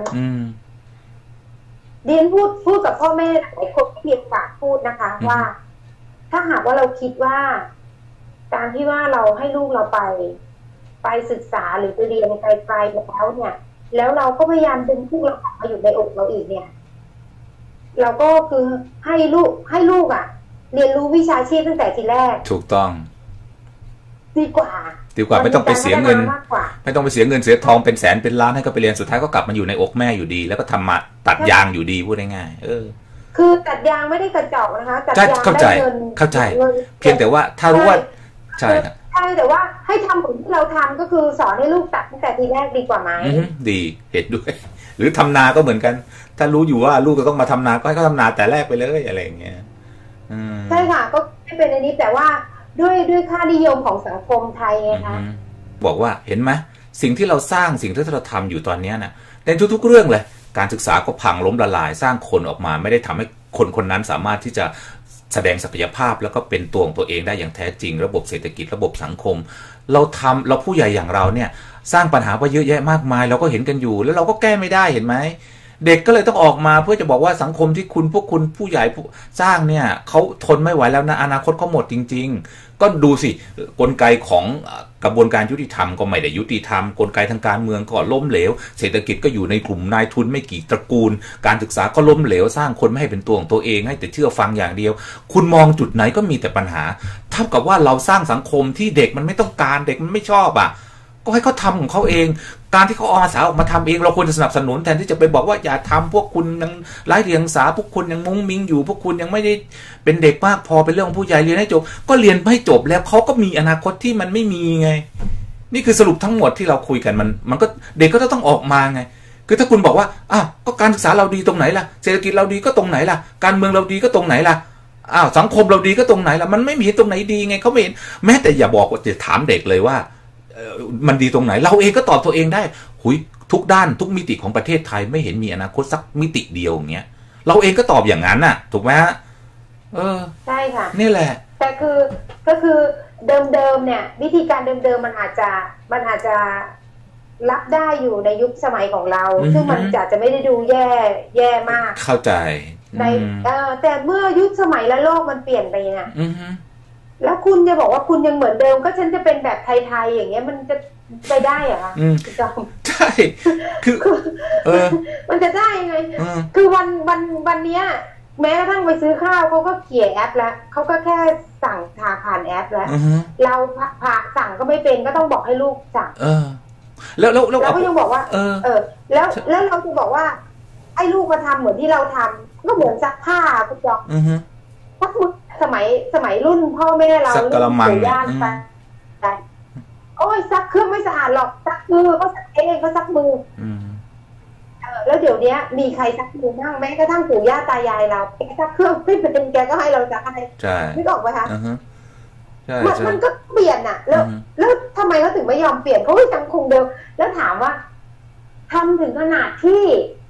เรียนพูดกับพ่อแม่หลายคนที่มีโอกาสพูดนะคะว่าถ้าหากว่าเราคิดว่าการที่ว่าเราให้ลูกเราไปศึกษาหรือไปเรียนไกลๆแล้วเนี่ยแล้วเราก็พยายามดึงลูกเรากลับมาอยู่ในอกเราอีกเนี่ยเราก็คือให้ลูกอ่ะเรียนรู้วิชาชีพตั้งแต่ทีแรกถูกต้องดีกว่าไม่ต้องไปเสียเงินไม่ต้องไปเสียเงินเสียทองเป็นแสนเป็นล้านให้เขาไปเรียนสุดท้ายก็กลับมาอยู่ในอกแม่อยู่ดีแล้วก็ทำมาตัดยางอยู่ดีพูดง่ายๆคือตัดยางไม่ได้กระจอกนะคะตัดยางได้เงินเข้าใจเพียงแต่ว่าถ้ารู้ว่าใช่แต่ว่าให้ทำเหมือนที่เราทำก็คือสอนให้ลูกตัดตั้งแต่ทีแรกดีกว่าไหมดีเห็นด้วยหรือทำนาก็เหมือนกันถ้ารู้อยู่ว่าลูกจะต้องมาทำนาก็ให้เขาทำนาแต่แรกไปเลยอะไรอย่างเงี้ยใช่ค่ะก็ไม่เป็นอันนี้แต่ว่าด้วยค่านิยมของสังคมไทยไงคะบอกว่าเห็นไหมสิ่งที่เราสร้างสิ่งที่เราทำอยู่ตอนนี้น่ะในทุกๆเรื่องเลยการศึกษาก็พังล้มละลายสร้างคนออกมาไม่ได้ทำให้คนนั้นสามารถที่จะแสดงศักยภาพแล้วก็เป็นตัวของตัวเองได้อย่างแท้จริงระบบเศรษฐกิจระบบสังคมเราผู้ใหญ่อย่างเราเนี่ยสร้างปัญหาไปเยอะแยะมากมายเราก็เห็นกันอยู่แล้วเราก็แก้ไม่ได้เห็นไหมเด็กก็เลยต้องออกมาเพื่อจะบอกว่าสังคมที่พวกคุณผู้ใหญ่สร้างเนี่ยเขาทนไม่ไหวแล้วนะอนาคตเขาหมดจริงๆก็ดูสิกลไกของกระบวนการยุติธรรมก็ไม่ได้ยุติธรรมกลไกทางการเมืองก็ล้มเหลวเศรษฐกิจก็อยู่ในกลุ่มนายทุนไม่กี่ตระกูลการศึกษาก็ล้มเหลวสร้างคนไม่ให้เป็นตัวของตัวเองให้แต่เชื่อฟังอย่างเดียวคุณมองจุดไหนก็มีแต่ปัญหาเท่ากับว่าเราสร้างสังคมที่เด็กมันไม่ต้องการเด็กมันไม่ชอบก็ให้เขาทำของเขาเองการที่เขาอาสาออกมาทำเองเราควรจะสนับสนุนแทนที่จะไปบอกว่าอย่าทำพวกคุณยังไร้เดียงสาพวกคุณยังมุ้งมิ้งอยู่พวกคุณยังไม่ได้เป็นเด็กมากพอเป็นเรื่องของผู้ใหญ่เรียนให้จบก็เรียนให้จบแล้วเขาก็มีอนาคตที่มันไม่มีไงนี่คือสรุปทั้งหมดที่เราคุยกันมันก็เด็กก็ต้องออกมาไงคือถ้าคุณบอกว่าก็การศึกษาเราดีตรงไหนล่ะเศรษฐกิจเราดีก็ตรงไหนล่ะการเมืองเราดีก็ตรงไหนล่ะสังคมเราดีก็ตรงไหนล่ะมันไม่มีตรงไหนดีไงเขาไม่เห็นแม้แต่อย่าบอกว่าจะถามเด็กเลยว่ามันดีตรงไหนเราเองก็ตอบตัวเองได้ทุกด้านทุกมิติของประเทศไทยไม่เห็นมีอนาคตสักมิติเดียวอย่างเงี้ยเราเองก็ตอบอย่างนั้นน่ะถูกไหมฮะใช่ค่ะนี่แหละแต่ก็คือเดิมเนี่ยวิธีการเดิมมันอาจจะรับได้อยู่ในยุคสมัยของเราซึ่งมันจะไม่ได้ดูแย่มากเข้าใจในแต่เมื่อยุคสมัยและโลกมันเปลี่ยนไปเนี่ยแล้วคุณจะบอกว่าคุณยังเหมือนเดิมก็ฉันจะเป็นแบบไทยๆอย่างเงี้ยมันจะไปได้เหรอคะใช่คือมันจะได้ไงคือวันนี้แม้กระทั่งไปซื้อข้าวเขาก็เขี่ยแอปแล้วเขาก็แค่สั่งผ่านแอปแล้วเราสั่งก็ไม่เป็นก็ต้องบอกให้ลูกสั่งแล้วก็ยังบอกว่าแล้วเราจะบอกว่าให้ลูกมาทำเหมือนที่เราทำก็เหมือนซักผ้าคุณจอมถ้าคุณสมัยรุ่นพ่อแม่เรารุ่นปู่ย่าไปโอ้ยซักเครื่องไม่สะอาดหรอกซักมือก็ซักเองก็ซักมือแล้วเดี๋ยวนี้มีใครซักมือบ้างแม้กระทั่งปู่ย่าตายายเราแกซักเครื่องไม่เป็นแกก็ให้เราซักให้นึกออกไหมคะมันก็เปลี่ยนอ่ะแล้วทำไมเขาถึงไม่ยอมเปลี่ยนเขายังคงเดิมแล้วถามว่าทำถึงขนาดที่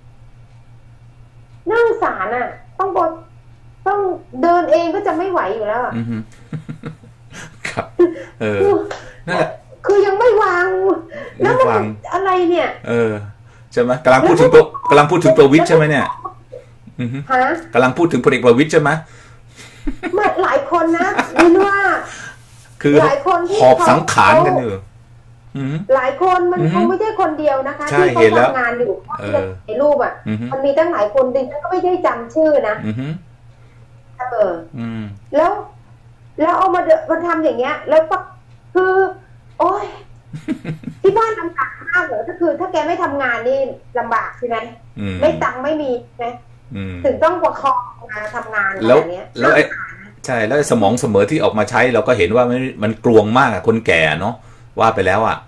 นั่งศาลอ่ะต้องเดินเองก็จะไม่ไหวอยู่แล้วอ่ะครับนั่นแหละคือยังไม่วางแล้วมันอะไรเนี่ยใช่ไหมกำลังพูดถึงประวิตรใช่ไหมเนี่ยกำลังพูดถึงพลเอกประวิตรใช่ไหมหลายคนนะไม่รู้ว่าคือหลายคนหอบสังขารกันอยู่หลายคนมันคงไม่ใช่คนเดียวนะคะที่เขาทำงานอยู่ในรูปอ่ะมันมีตั้งหลายคนดิฉันก็ไม่ได้จำชื่อนะแล้วเอามาทำอย่างเงี้ยแล้วคือโอ้ยที่บ้านลำบากมากเลยก็คือถ้าแกไม่ทำงานนี่ลำบากใช่ไหมไม่ตังไม่มีใช่ไหมถึงต้องประคองมาทำงานแบบนี้ใช่แล้วสมองเสมอที่ออกมาใช้เราก็เห็นว่ามันกลวงมากอะคนแก่เนาะว่าไปแล้วอ่ะ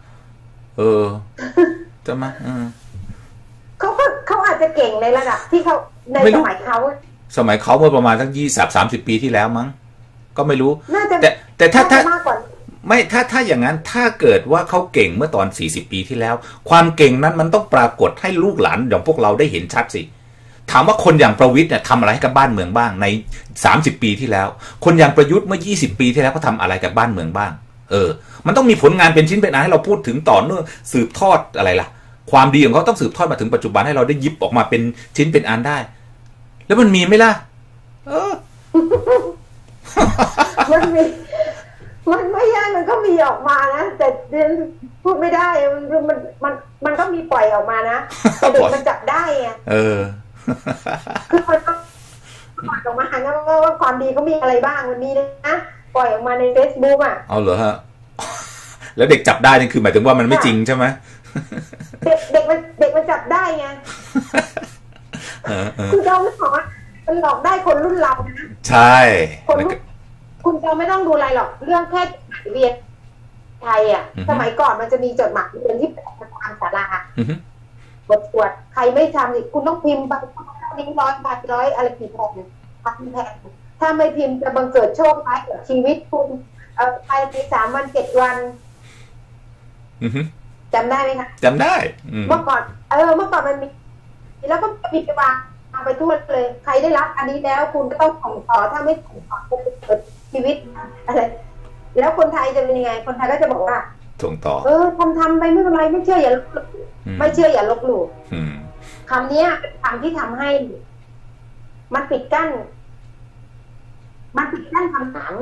จะมาเขาอาจจะเก่งในระดับที่เขาในสมัยเขาเมื่อประมาณสัก20-30 ปีที่แล้วมั้งก็ไม่รู้แต่ถ้าไม่ถ้าอย่างนั้นถ้าเกิดว่าเขาเก่งเมื่อตอน40 ปีที่แล้วความเก่งนั้นมันต้องปรากฏให้ลูกหลานอย่างพวกเราได้เห็นชัดสิถามว่าคนอย่างประวิตรเนี่ยทำอะไรกับบ้านเมืองบ้างใน30 ปีที่แล้วคนอย่างประยุทธ์เมื่อ20 ปีที่แล้วเขาทำอะไรกับบ้านเมืองบ้างมันต้องมีผลงานเป็นชิ้นเป็นอันให้เราพูดถึงต่อเนื่องสืบทอดอะไรล่ะความดีของเขาต้องสืบทอดมาถึงปัจจุบันให้เราได้ยิบออกมาเป็นชิ้นเป็นอันได้แล้วมันมีไหมล่ะมันไม่ยากมันก็มีออกมานะแต่เรียนพูดไม่ได้มันก็มีปล่อยออกมานะแต่เด็กมันจับได้ไงคือมันก็ปล่อยออกมานะว่าความดีเขามีอะไรบ้างวันนี้นะปล่อยออกมาใน Facebook อ่ะเอาเหรอฮะแล้วเด็กจับได้นี่คือหมายถึงว่ามันไม่จริงใช่ไหมเด็กมันจับได้ไงคือเราไม่บอกว่ามันหลอกได้คนรุ่นเรานะใช่คุณจะไม่ต้องดูอะไรหรอกเรื่องแค่เรียนไทยอ่ะสมัยก่อนมันจะมีจดหมายเรียนที่แปะตามศาลาบทสวดใครไม่ทำอีกคุณต้องพิมพ์ไป100 อะไรกี่แผ่นพันแผ่นถ้าไม่พิมพ์จะบังเกิดโชคร้ายกับชีวิตคุณภายใน3 วัน 7 วันจำได้ไหมคะจำได้เมื่อก่อนมันมีแล้วก็มีไปวางไปทั่วเลยใครได้รับอันนี้แล้วคุณก็ต้องส่งต่อถ้าไม่ส่งต่อจะเกิดชีวิตอะไรแล้วคนไทยจะเป็นยังไงคนไทยก็จะบอกว่าส่งต่อทำไปไม่เป็นไรไม่เชื่ออย่าลบหลู่ไม่เชื่ออย่าลบหลู่คำนี้เป็นคำที่ทำให้มันปิดกั้นคำถาม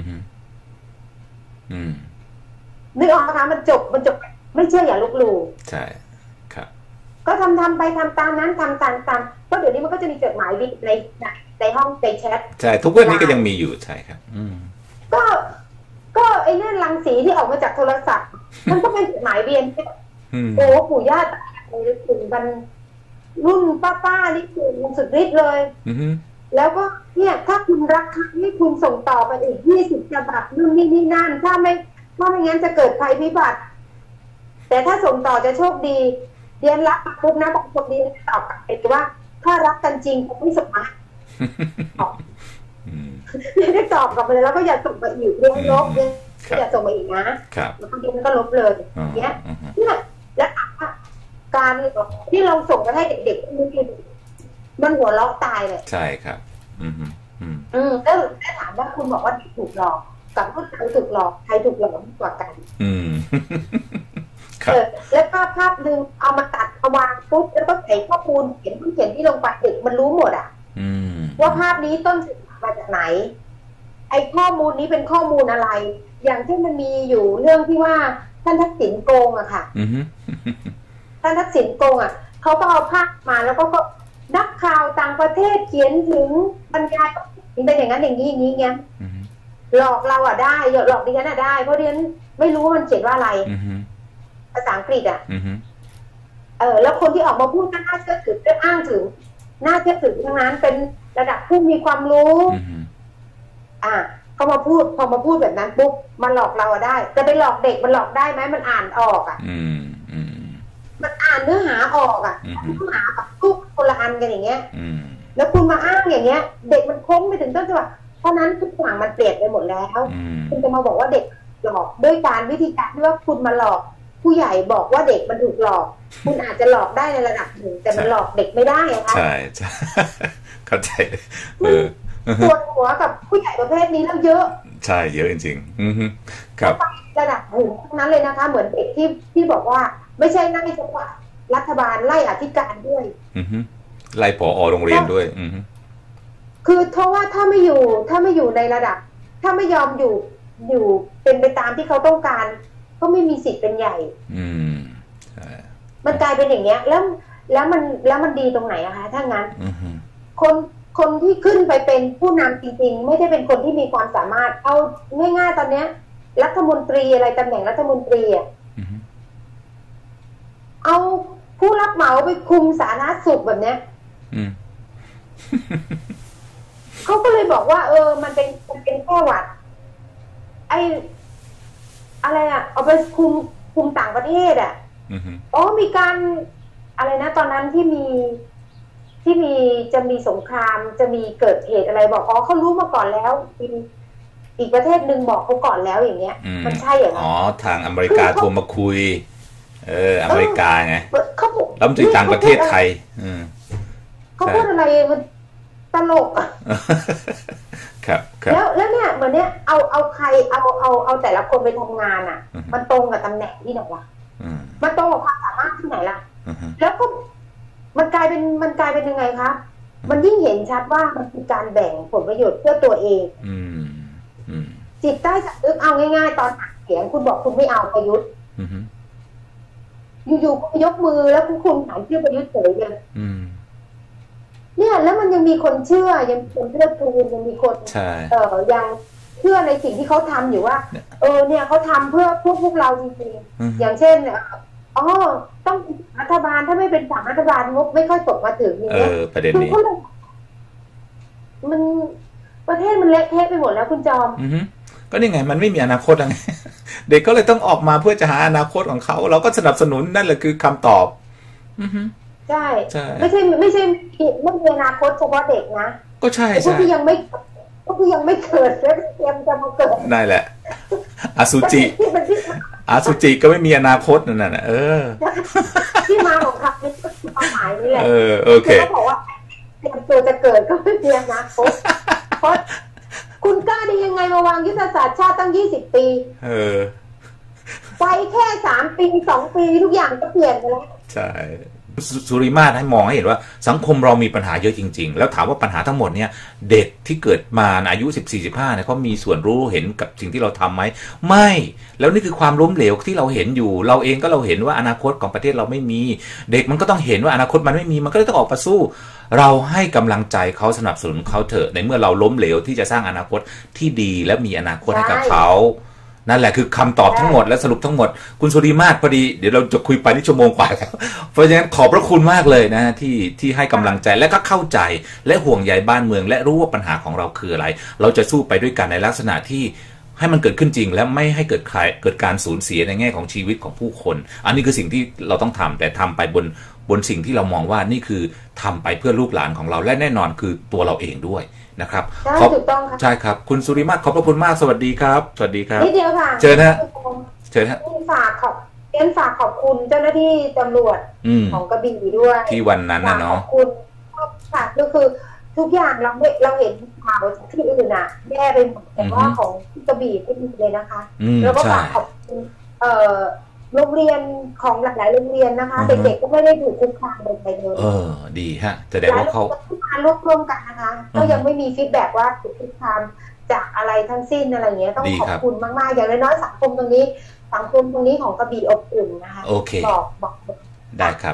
นึกออกไหมคะมันจบไม่เชื่ออย่าลบหลู่ใช่ครับก็ทำไปทำตามนั้นทำตามเพราะเดี๋ยวนี้มันก็จะมีจดหมายในห้องในแชทใช่ทุกวันนี้ก็ยังมีอยู่ใช่ครับก็ไอ้นั่นรังสีที่ออกมาจากโทรศัพท์มันก็เป็นจดหมายเวียนโอ้ปู่ย่าตายายถึงกันรุ่นป้านี่คือสุดฤทธิ์เลยแล้วก็เนี่ยถ้าคุณรักใครให้คุณส่งต่อไปอีก20 ฉบับนู่นนี่นั่นถ้าไม่งั้นจะเกิดภัยพิบัติแต่ถ้าส่งต่อจะโชคดีเรียนรักปุ๊บนะบอกคนดีตอบกลับไปว่าถ้ารักกันจริงผมไม่ส่งมาได้ตอบกลับไปเลยแล้วก็อย่าส่งมาอีกเรื่องลบอย่าส่งมาอีกนะแล้วก็มันก็ลบเลยเนี้ยแล้วการที่เราส่งไปให้เด็กๆมันหัวเราะตายเลยใช่ครับแล้วถามว่าคุณบอกว่าถูกหลอกกับผู้ชายถูกหลอกใครถูกหลอกมากกว่ากันแล้วภาพหนึ่งเอามาตัดเอาวางปุ๊บแล้วก็ใส่ข้อมูลเขียนที่ลงไปเด็กมันรู้หมดอ่ะว่าภาพนี้ต้นมาจากไหนไอ้ข้อมูลนี้เป็นข้อมูลอะไรอย่างที่มันมีอยู่เรื่องที่ว่าท่านทักษิณโกงอะค่ะท่านทักษิณโกงอะเขาก็เอาภาพมาแล้วก็นักข่าวต่างประเทศเขียนถึงบรรยายเป็นอย่างนั้นอย่างนี้อย่างนี้เงี้ยหลอกเราอะได้หลอกดิฉันอะได้เพราะดิฉันไม่รู้ว่ามันเขียนว่าอะไรภาษาอังกฤษอ่ะแล้วคนที่ออกมาพูดก็น่าเชื่อถือได้อ้างถึงน่าเชื่อถือทั้งนั้นเป็นระดับผู้มีความรู้เขามาพูดพอมาพูดแบบนั้นปุ๊บมันหลอกเราได้จะไปหลอกเด็กมันหลอกได้ไหมมันอ่านออกอ่ะมันอ่านเนื้อหาออกอ่ะเนื้อหาแบบทุกคนละอันกันอย่างเงี้ยแล้วคุณมาอ้างอย่างเงี้ยเด็กมันโค้งไปถึงต้นจังหวะเพราะนั้นทุกอย่างมันเปลี่ยนไปหมดแล้วคุณจะมาบอกว่าเด็กหลอกด้วยการวิธีการที่ว่าคุณมาหลอกผู้ใหญ่บอกว่าเด็กมันถูกหลอกคุณอาจจะหลอกได้ในระดับหนึ่งแต่มันหลอกเด็กไม่ได้อะคะใช่เข้าใจปวดหัวกับผู้ใหญ่ประเภทนี้แล้วเยอะใช่เยอะจริงๆครับระดับหนึ่งทั้งนั้นเลยนะคะเหมือนเด็กที่บอกว่าไม่ใช่นั่งเฉพาะรัฐบาลไล่อธิการด้วยไล่ผอ.โรงเรียนด้วยคือเพราะว่าถ้าไม่อยู่ในระดับถ้าไม่ยอมอยู่เป็นไปตามที่เขาต้องการก็ไม่มีสิทธิ์เป็นใหญ่มันกลายเป็นอย่างเงี้ยแล้วมันดีตรงไหนอะคะถ้างั้นคนที่ขึ้นไปเป็นผู้นำจริงๆไม่ได้เป็นคนที่มีความสามารถเอาง่ายๆตอนเนี้ยรัฐมนตรีอะไรตำแหน่งรัฐมนตรีอะเอาผู้รับเหมาไปคุมสาธารณสุขแบบเนี้ยเขาก็เลยบอกว่ามันเป็นแค่หวัดไออะไรอะเอาไปคุมต่างประเทศอะอ๋อมีการอะไรนะตอนนั้นที่มีจะมีสงครามจะมีเกิดเหตุอะไรบอกอ๋อเขารู้มาก่อนแล้วอีกประเทศหนึ่งบอกเขาก่อนแล้วอย่างเงี้ยมันใช่อย่างนั้นอ๋อทางอเมริกาโทรมาคุยอเมริกาไงแล้วมันจะต่างประเทศไทยเขาพูดอะไรมันตลกครับแล้วเนี่ยเหมือนเนี้ยเอาใครเอาแต่ละคนไปทำงานอ่ะมันตรงกับตำแหน่งที่ไหนวะมันตรงกับความสามารถที่ไหนล่ะแล้วก็มันกลายเป็นยังไงครับมันยิ่งเห็นชัดว่ามันคือการแบ่งผลประโยชน์เพื่อตัวเองจิตใต้สำนึกเอาง่ายๆตอนหาเสียงคุณบอกคุณไม่เอาประยุทธ์อยู่ๆคุณยกมือแล้วคุณหายชื่อประยุทธ์เฉยเลยเนี่ยแล้วมันยังมีคนเชื่อยังมีคนเชื่อทูลยังมีคนยังเชื่อในสิ่งที่เขาทำอยู่ว่าเนี่ยเขาทำเพื่อพวกเราจริงๆอย่างเช่นต้องรัฐบาลถ้าไม่เป็นฝั่งรัฐบาลงบไม่ค่อยตกมาถึงอย่างเงี้ยประเด็นนี้มันประเทศมันเละเทะไปหมดแล้วคุณจอมก็นี่ไงมันไม่มีอนาคตไงเด็กก็เลยต้องออกมาเพื่อจะหาอนาคตของเขาเราก็สนับสนุนนั่นแหละคือคำตอบใช่ไม่ใช่ไม่มีอนาคตเฉพาะเด็กนะก็ใช่พวกที่ยังไม่เกิดแล้วเตรียมจะมาเกิดนั่นแหละอสุจิก็ไม่มีอนาคตนั่นน่ะที่มาของคำนี้ความหมายนี่แหละโอเคเขาบอกว่าเตรียมตัวจะเกิดก็ไม่มีอนาคตเพราะคุณกล้าได้ยังไงมาวางยุทธศาสตร์ชาติตั้ง20 ปีไปแค่3 ปี2 ปีทุกอย่างก็เปลี่ยนไปแล้วใช่สุริมาศให้มองให้เห็นว่าสังคมเรามีปัญหาเยอะจริงๆแล้วถามว่าปัญหาทั้งหมดเนี่ยเด็กที่เกิดมาอายุ14-15เนี่ยเขามีส่วนรู้เห็นกับสิ่งที่เราทำไหมไม่แล้วนี่คือความล้มเหลวที่เราเห็นอยู่เราเองก็เราเห็นว่าอนาคตของประเทศเราไม่มีเด็กมันก็ต้องเห็นว่าอนาคตมันไม่มีมันก็เลยต้องออกมาสู้เราให้กำลังใจเขาสนับสนุนเขาเถอะในเมื่อเราล้มเหลวที่จะสร้างอนาคตที่ดีและมีอนาคตให้กับเขานั่นแหละคือคำตอบทั้งหมดและสรุปทั้งหมดคุณสุริมาศพอดีเดี๋ยวเราจะคุยไปนี่ชั่วโมงกว่าแล้วเพราะฉะนั้นขอบพระคุณมากเลยนะที่ให้กำลังใจและก็เข้าใจและห่วงใยบ้านเมืองและรู้ว่าปัญหาของเราคืออะไรเราจะสู้ไปด้วยกันในลักษณะที่ให้มันเกิดขึ้นจริงและไม่ให้เกิดการสูญเสียในแง่ของชีวิตของผู้คนอันนี้คือสิ่งที่เราต้องทำแต่ทำไปบนสิ่งที่เรามองว่านี่คือทำไปเพื่อลูกหลานของเราและแน่นอนคือตัวเราเองด้วยนะครับถูกต้องค่ะใช่ครับคุณสุริมาศขอบพระคุณมากสวัสดีครับสวัสดีครับนิดเดียวค่ะเชิญฮะฝากขอบคุณเจ้าหน้าที่ตำรวจของกระบี่ด้วยที่วันนั้นนะเนาะขอบคุณค่ะก็คือทุกอย่างเราเห็นข่าวที่อื่นอ่ะแย่ไปหมดแต่ว่าของกระบี่ไม่มีเลยนะคะแล้วก็ฝากขอบคุณโรงเรียนของหลายๆโรงเรียนนะคะเด็กๆก็ไม่ได้ถูกคุกคามใดๆเลยดีฮะแสดงว่าเขามาร่วมกันนะคะก็ยังไม่มีฟีดแบ็กว่าถูกคุกคามจากอะไรทั้งสิ้นอะไรเงี้ยต้องขอบคุณมากๆอย่างน้อยๆสังคมตรงนี้ของกระบี่อบอุ่นนะคะโอเคบอกได้ครับ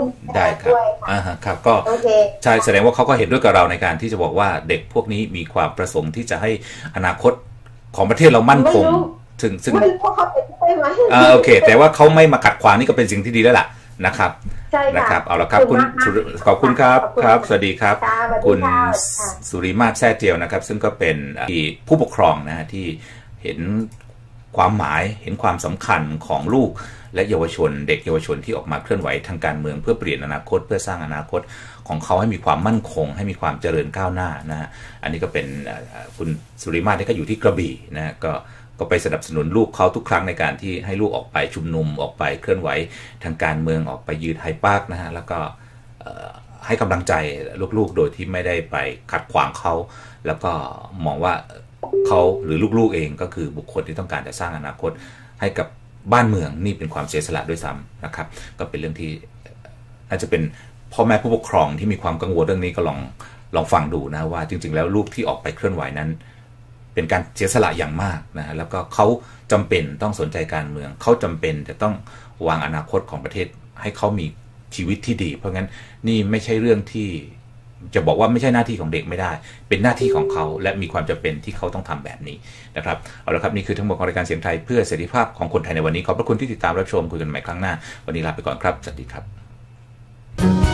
ครับก็ใช่แสดงว่าเขาก็เห็นด้วยกับเราในการที่จะบอกว่าเด็กพวกนี้มีความประสงค์ที่จะให้อนาคตของประเทศเรามั่นคงซึ่งไม่รู้ว่าเขาเป็นใช่ไหมโอเคแต่ว่าเขาไม่มาขัดขวางนี่ก็เป็นสิ่งที่ดีแล้วล่ะนะครับใช่นะครับเอาละครับคุณขอบคุณครับครับสวัสดีครับคุณสุริมาศแซ่เจียวนะครับซึ่งก็เป็นผู้ปกครองนะที่เห็นความหมายเห็นความสำคัญของลูกและเยาวชนเด็กเยาวชนที่ออกมาเคลื่อนไหวทางการเมืองเพื่อเปลี่ยนอนาคตเพื่อสร้างอนาคตของเขาให้มีความมั่นคงให้มีความเจริญก้าวหน้านะฮะอันนี้ก็เป็นคุณสุริมาศที่ก็อยู่ที่กระบี่นะก็ไปสนับสนุนลูกเขาทุกครั้งในการที่ให้ลูกออกไปชุมนุมออกไปเคลื่อนไหวทางการเมืองออกไปยืนไฮปาร์คนะฮะแล้วก็ให้กำลังใจลูกๆโดยที่ไม่ได้ไปขัดขวางเขาแล้วก็มองว่าเขาหรือลูกๆเองก็คือบุคคลที่ต้องการจะสร้างอนาคตให้กับบ้านเมืองนี่เป็นความเสียสละด้วยซ้ำนะครับก็เป็นเรื่องที่น่าจะเป็นพ่อแม่ผู้ปกครองที่มีความกังวลเรื่องนี้ก็ลองฟังดูนะว่าจริงๆแล้วลูกที่ออกไปเคลื่อนไหวนั้นเป็นการเสียสละอย่างมากนะแล้วก็เขาจำเป็นต้องสนใจการเมืองเขาจำเป็นจะต้องวางอนาคตของประเทศให้เขามีชีวิตที่ดีเพราะงั้นนี่ไม่ใช่เรื่องที่จะบอกว่าไม่ใช่หน้าที่ของเด็กไม่ได้เป็นหน้าที่ของเขาและมีความจำเป็นที่เขาต้องทำแบบนี้นะครับเอาละครับนี่คือทั้งหมดของรายการเสียงไทยเพื่อเสรีภาพของคนไทยในวันนี้ขอบพระคุณที่ติดตามรับชมคุยกันใหม่ครั้งหน้าวันนี้ลาไปก่อนครับสวัสดีครับ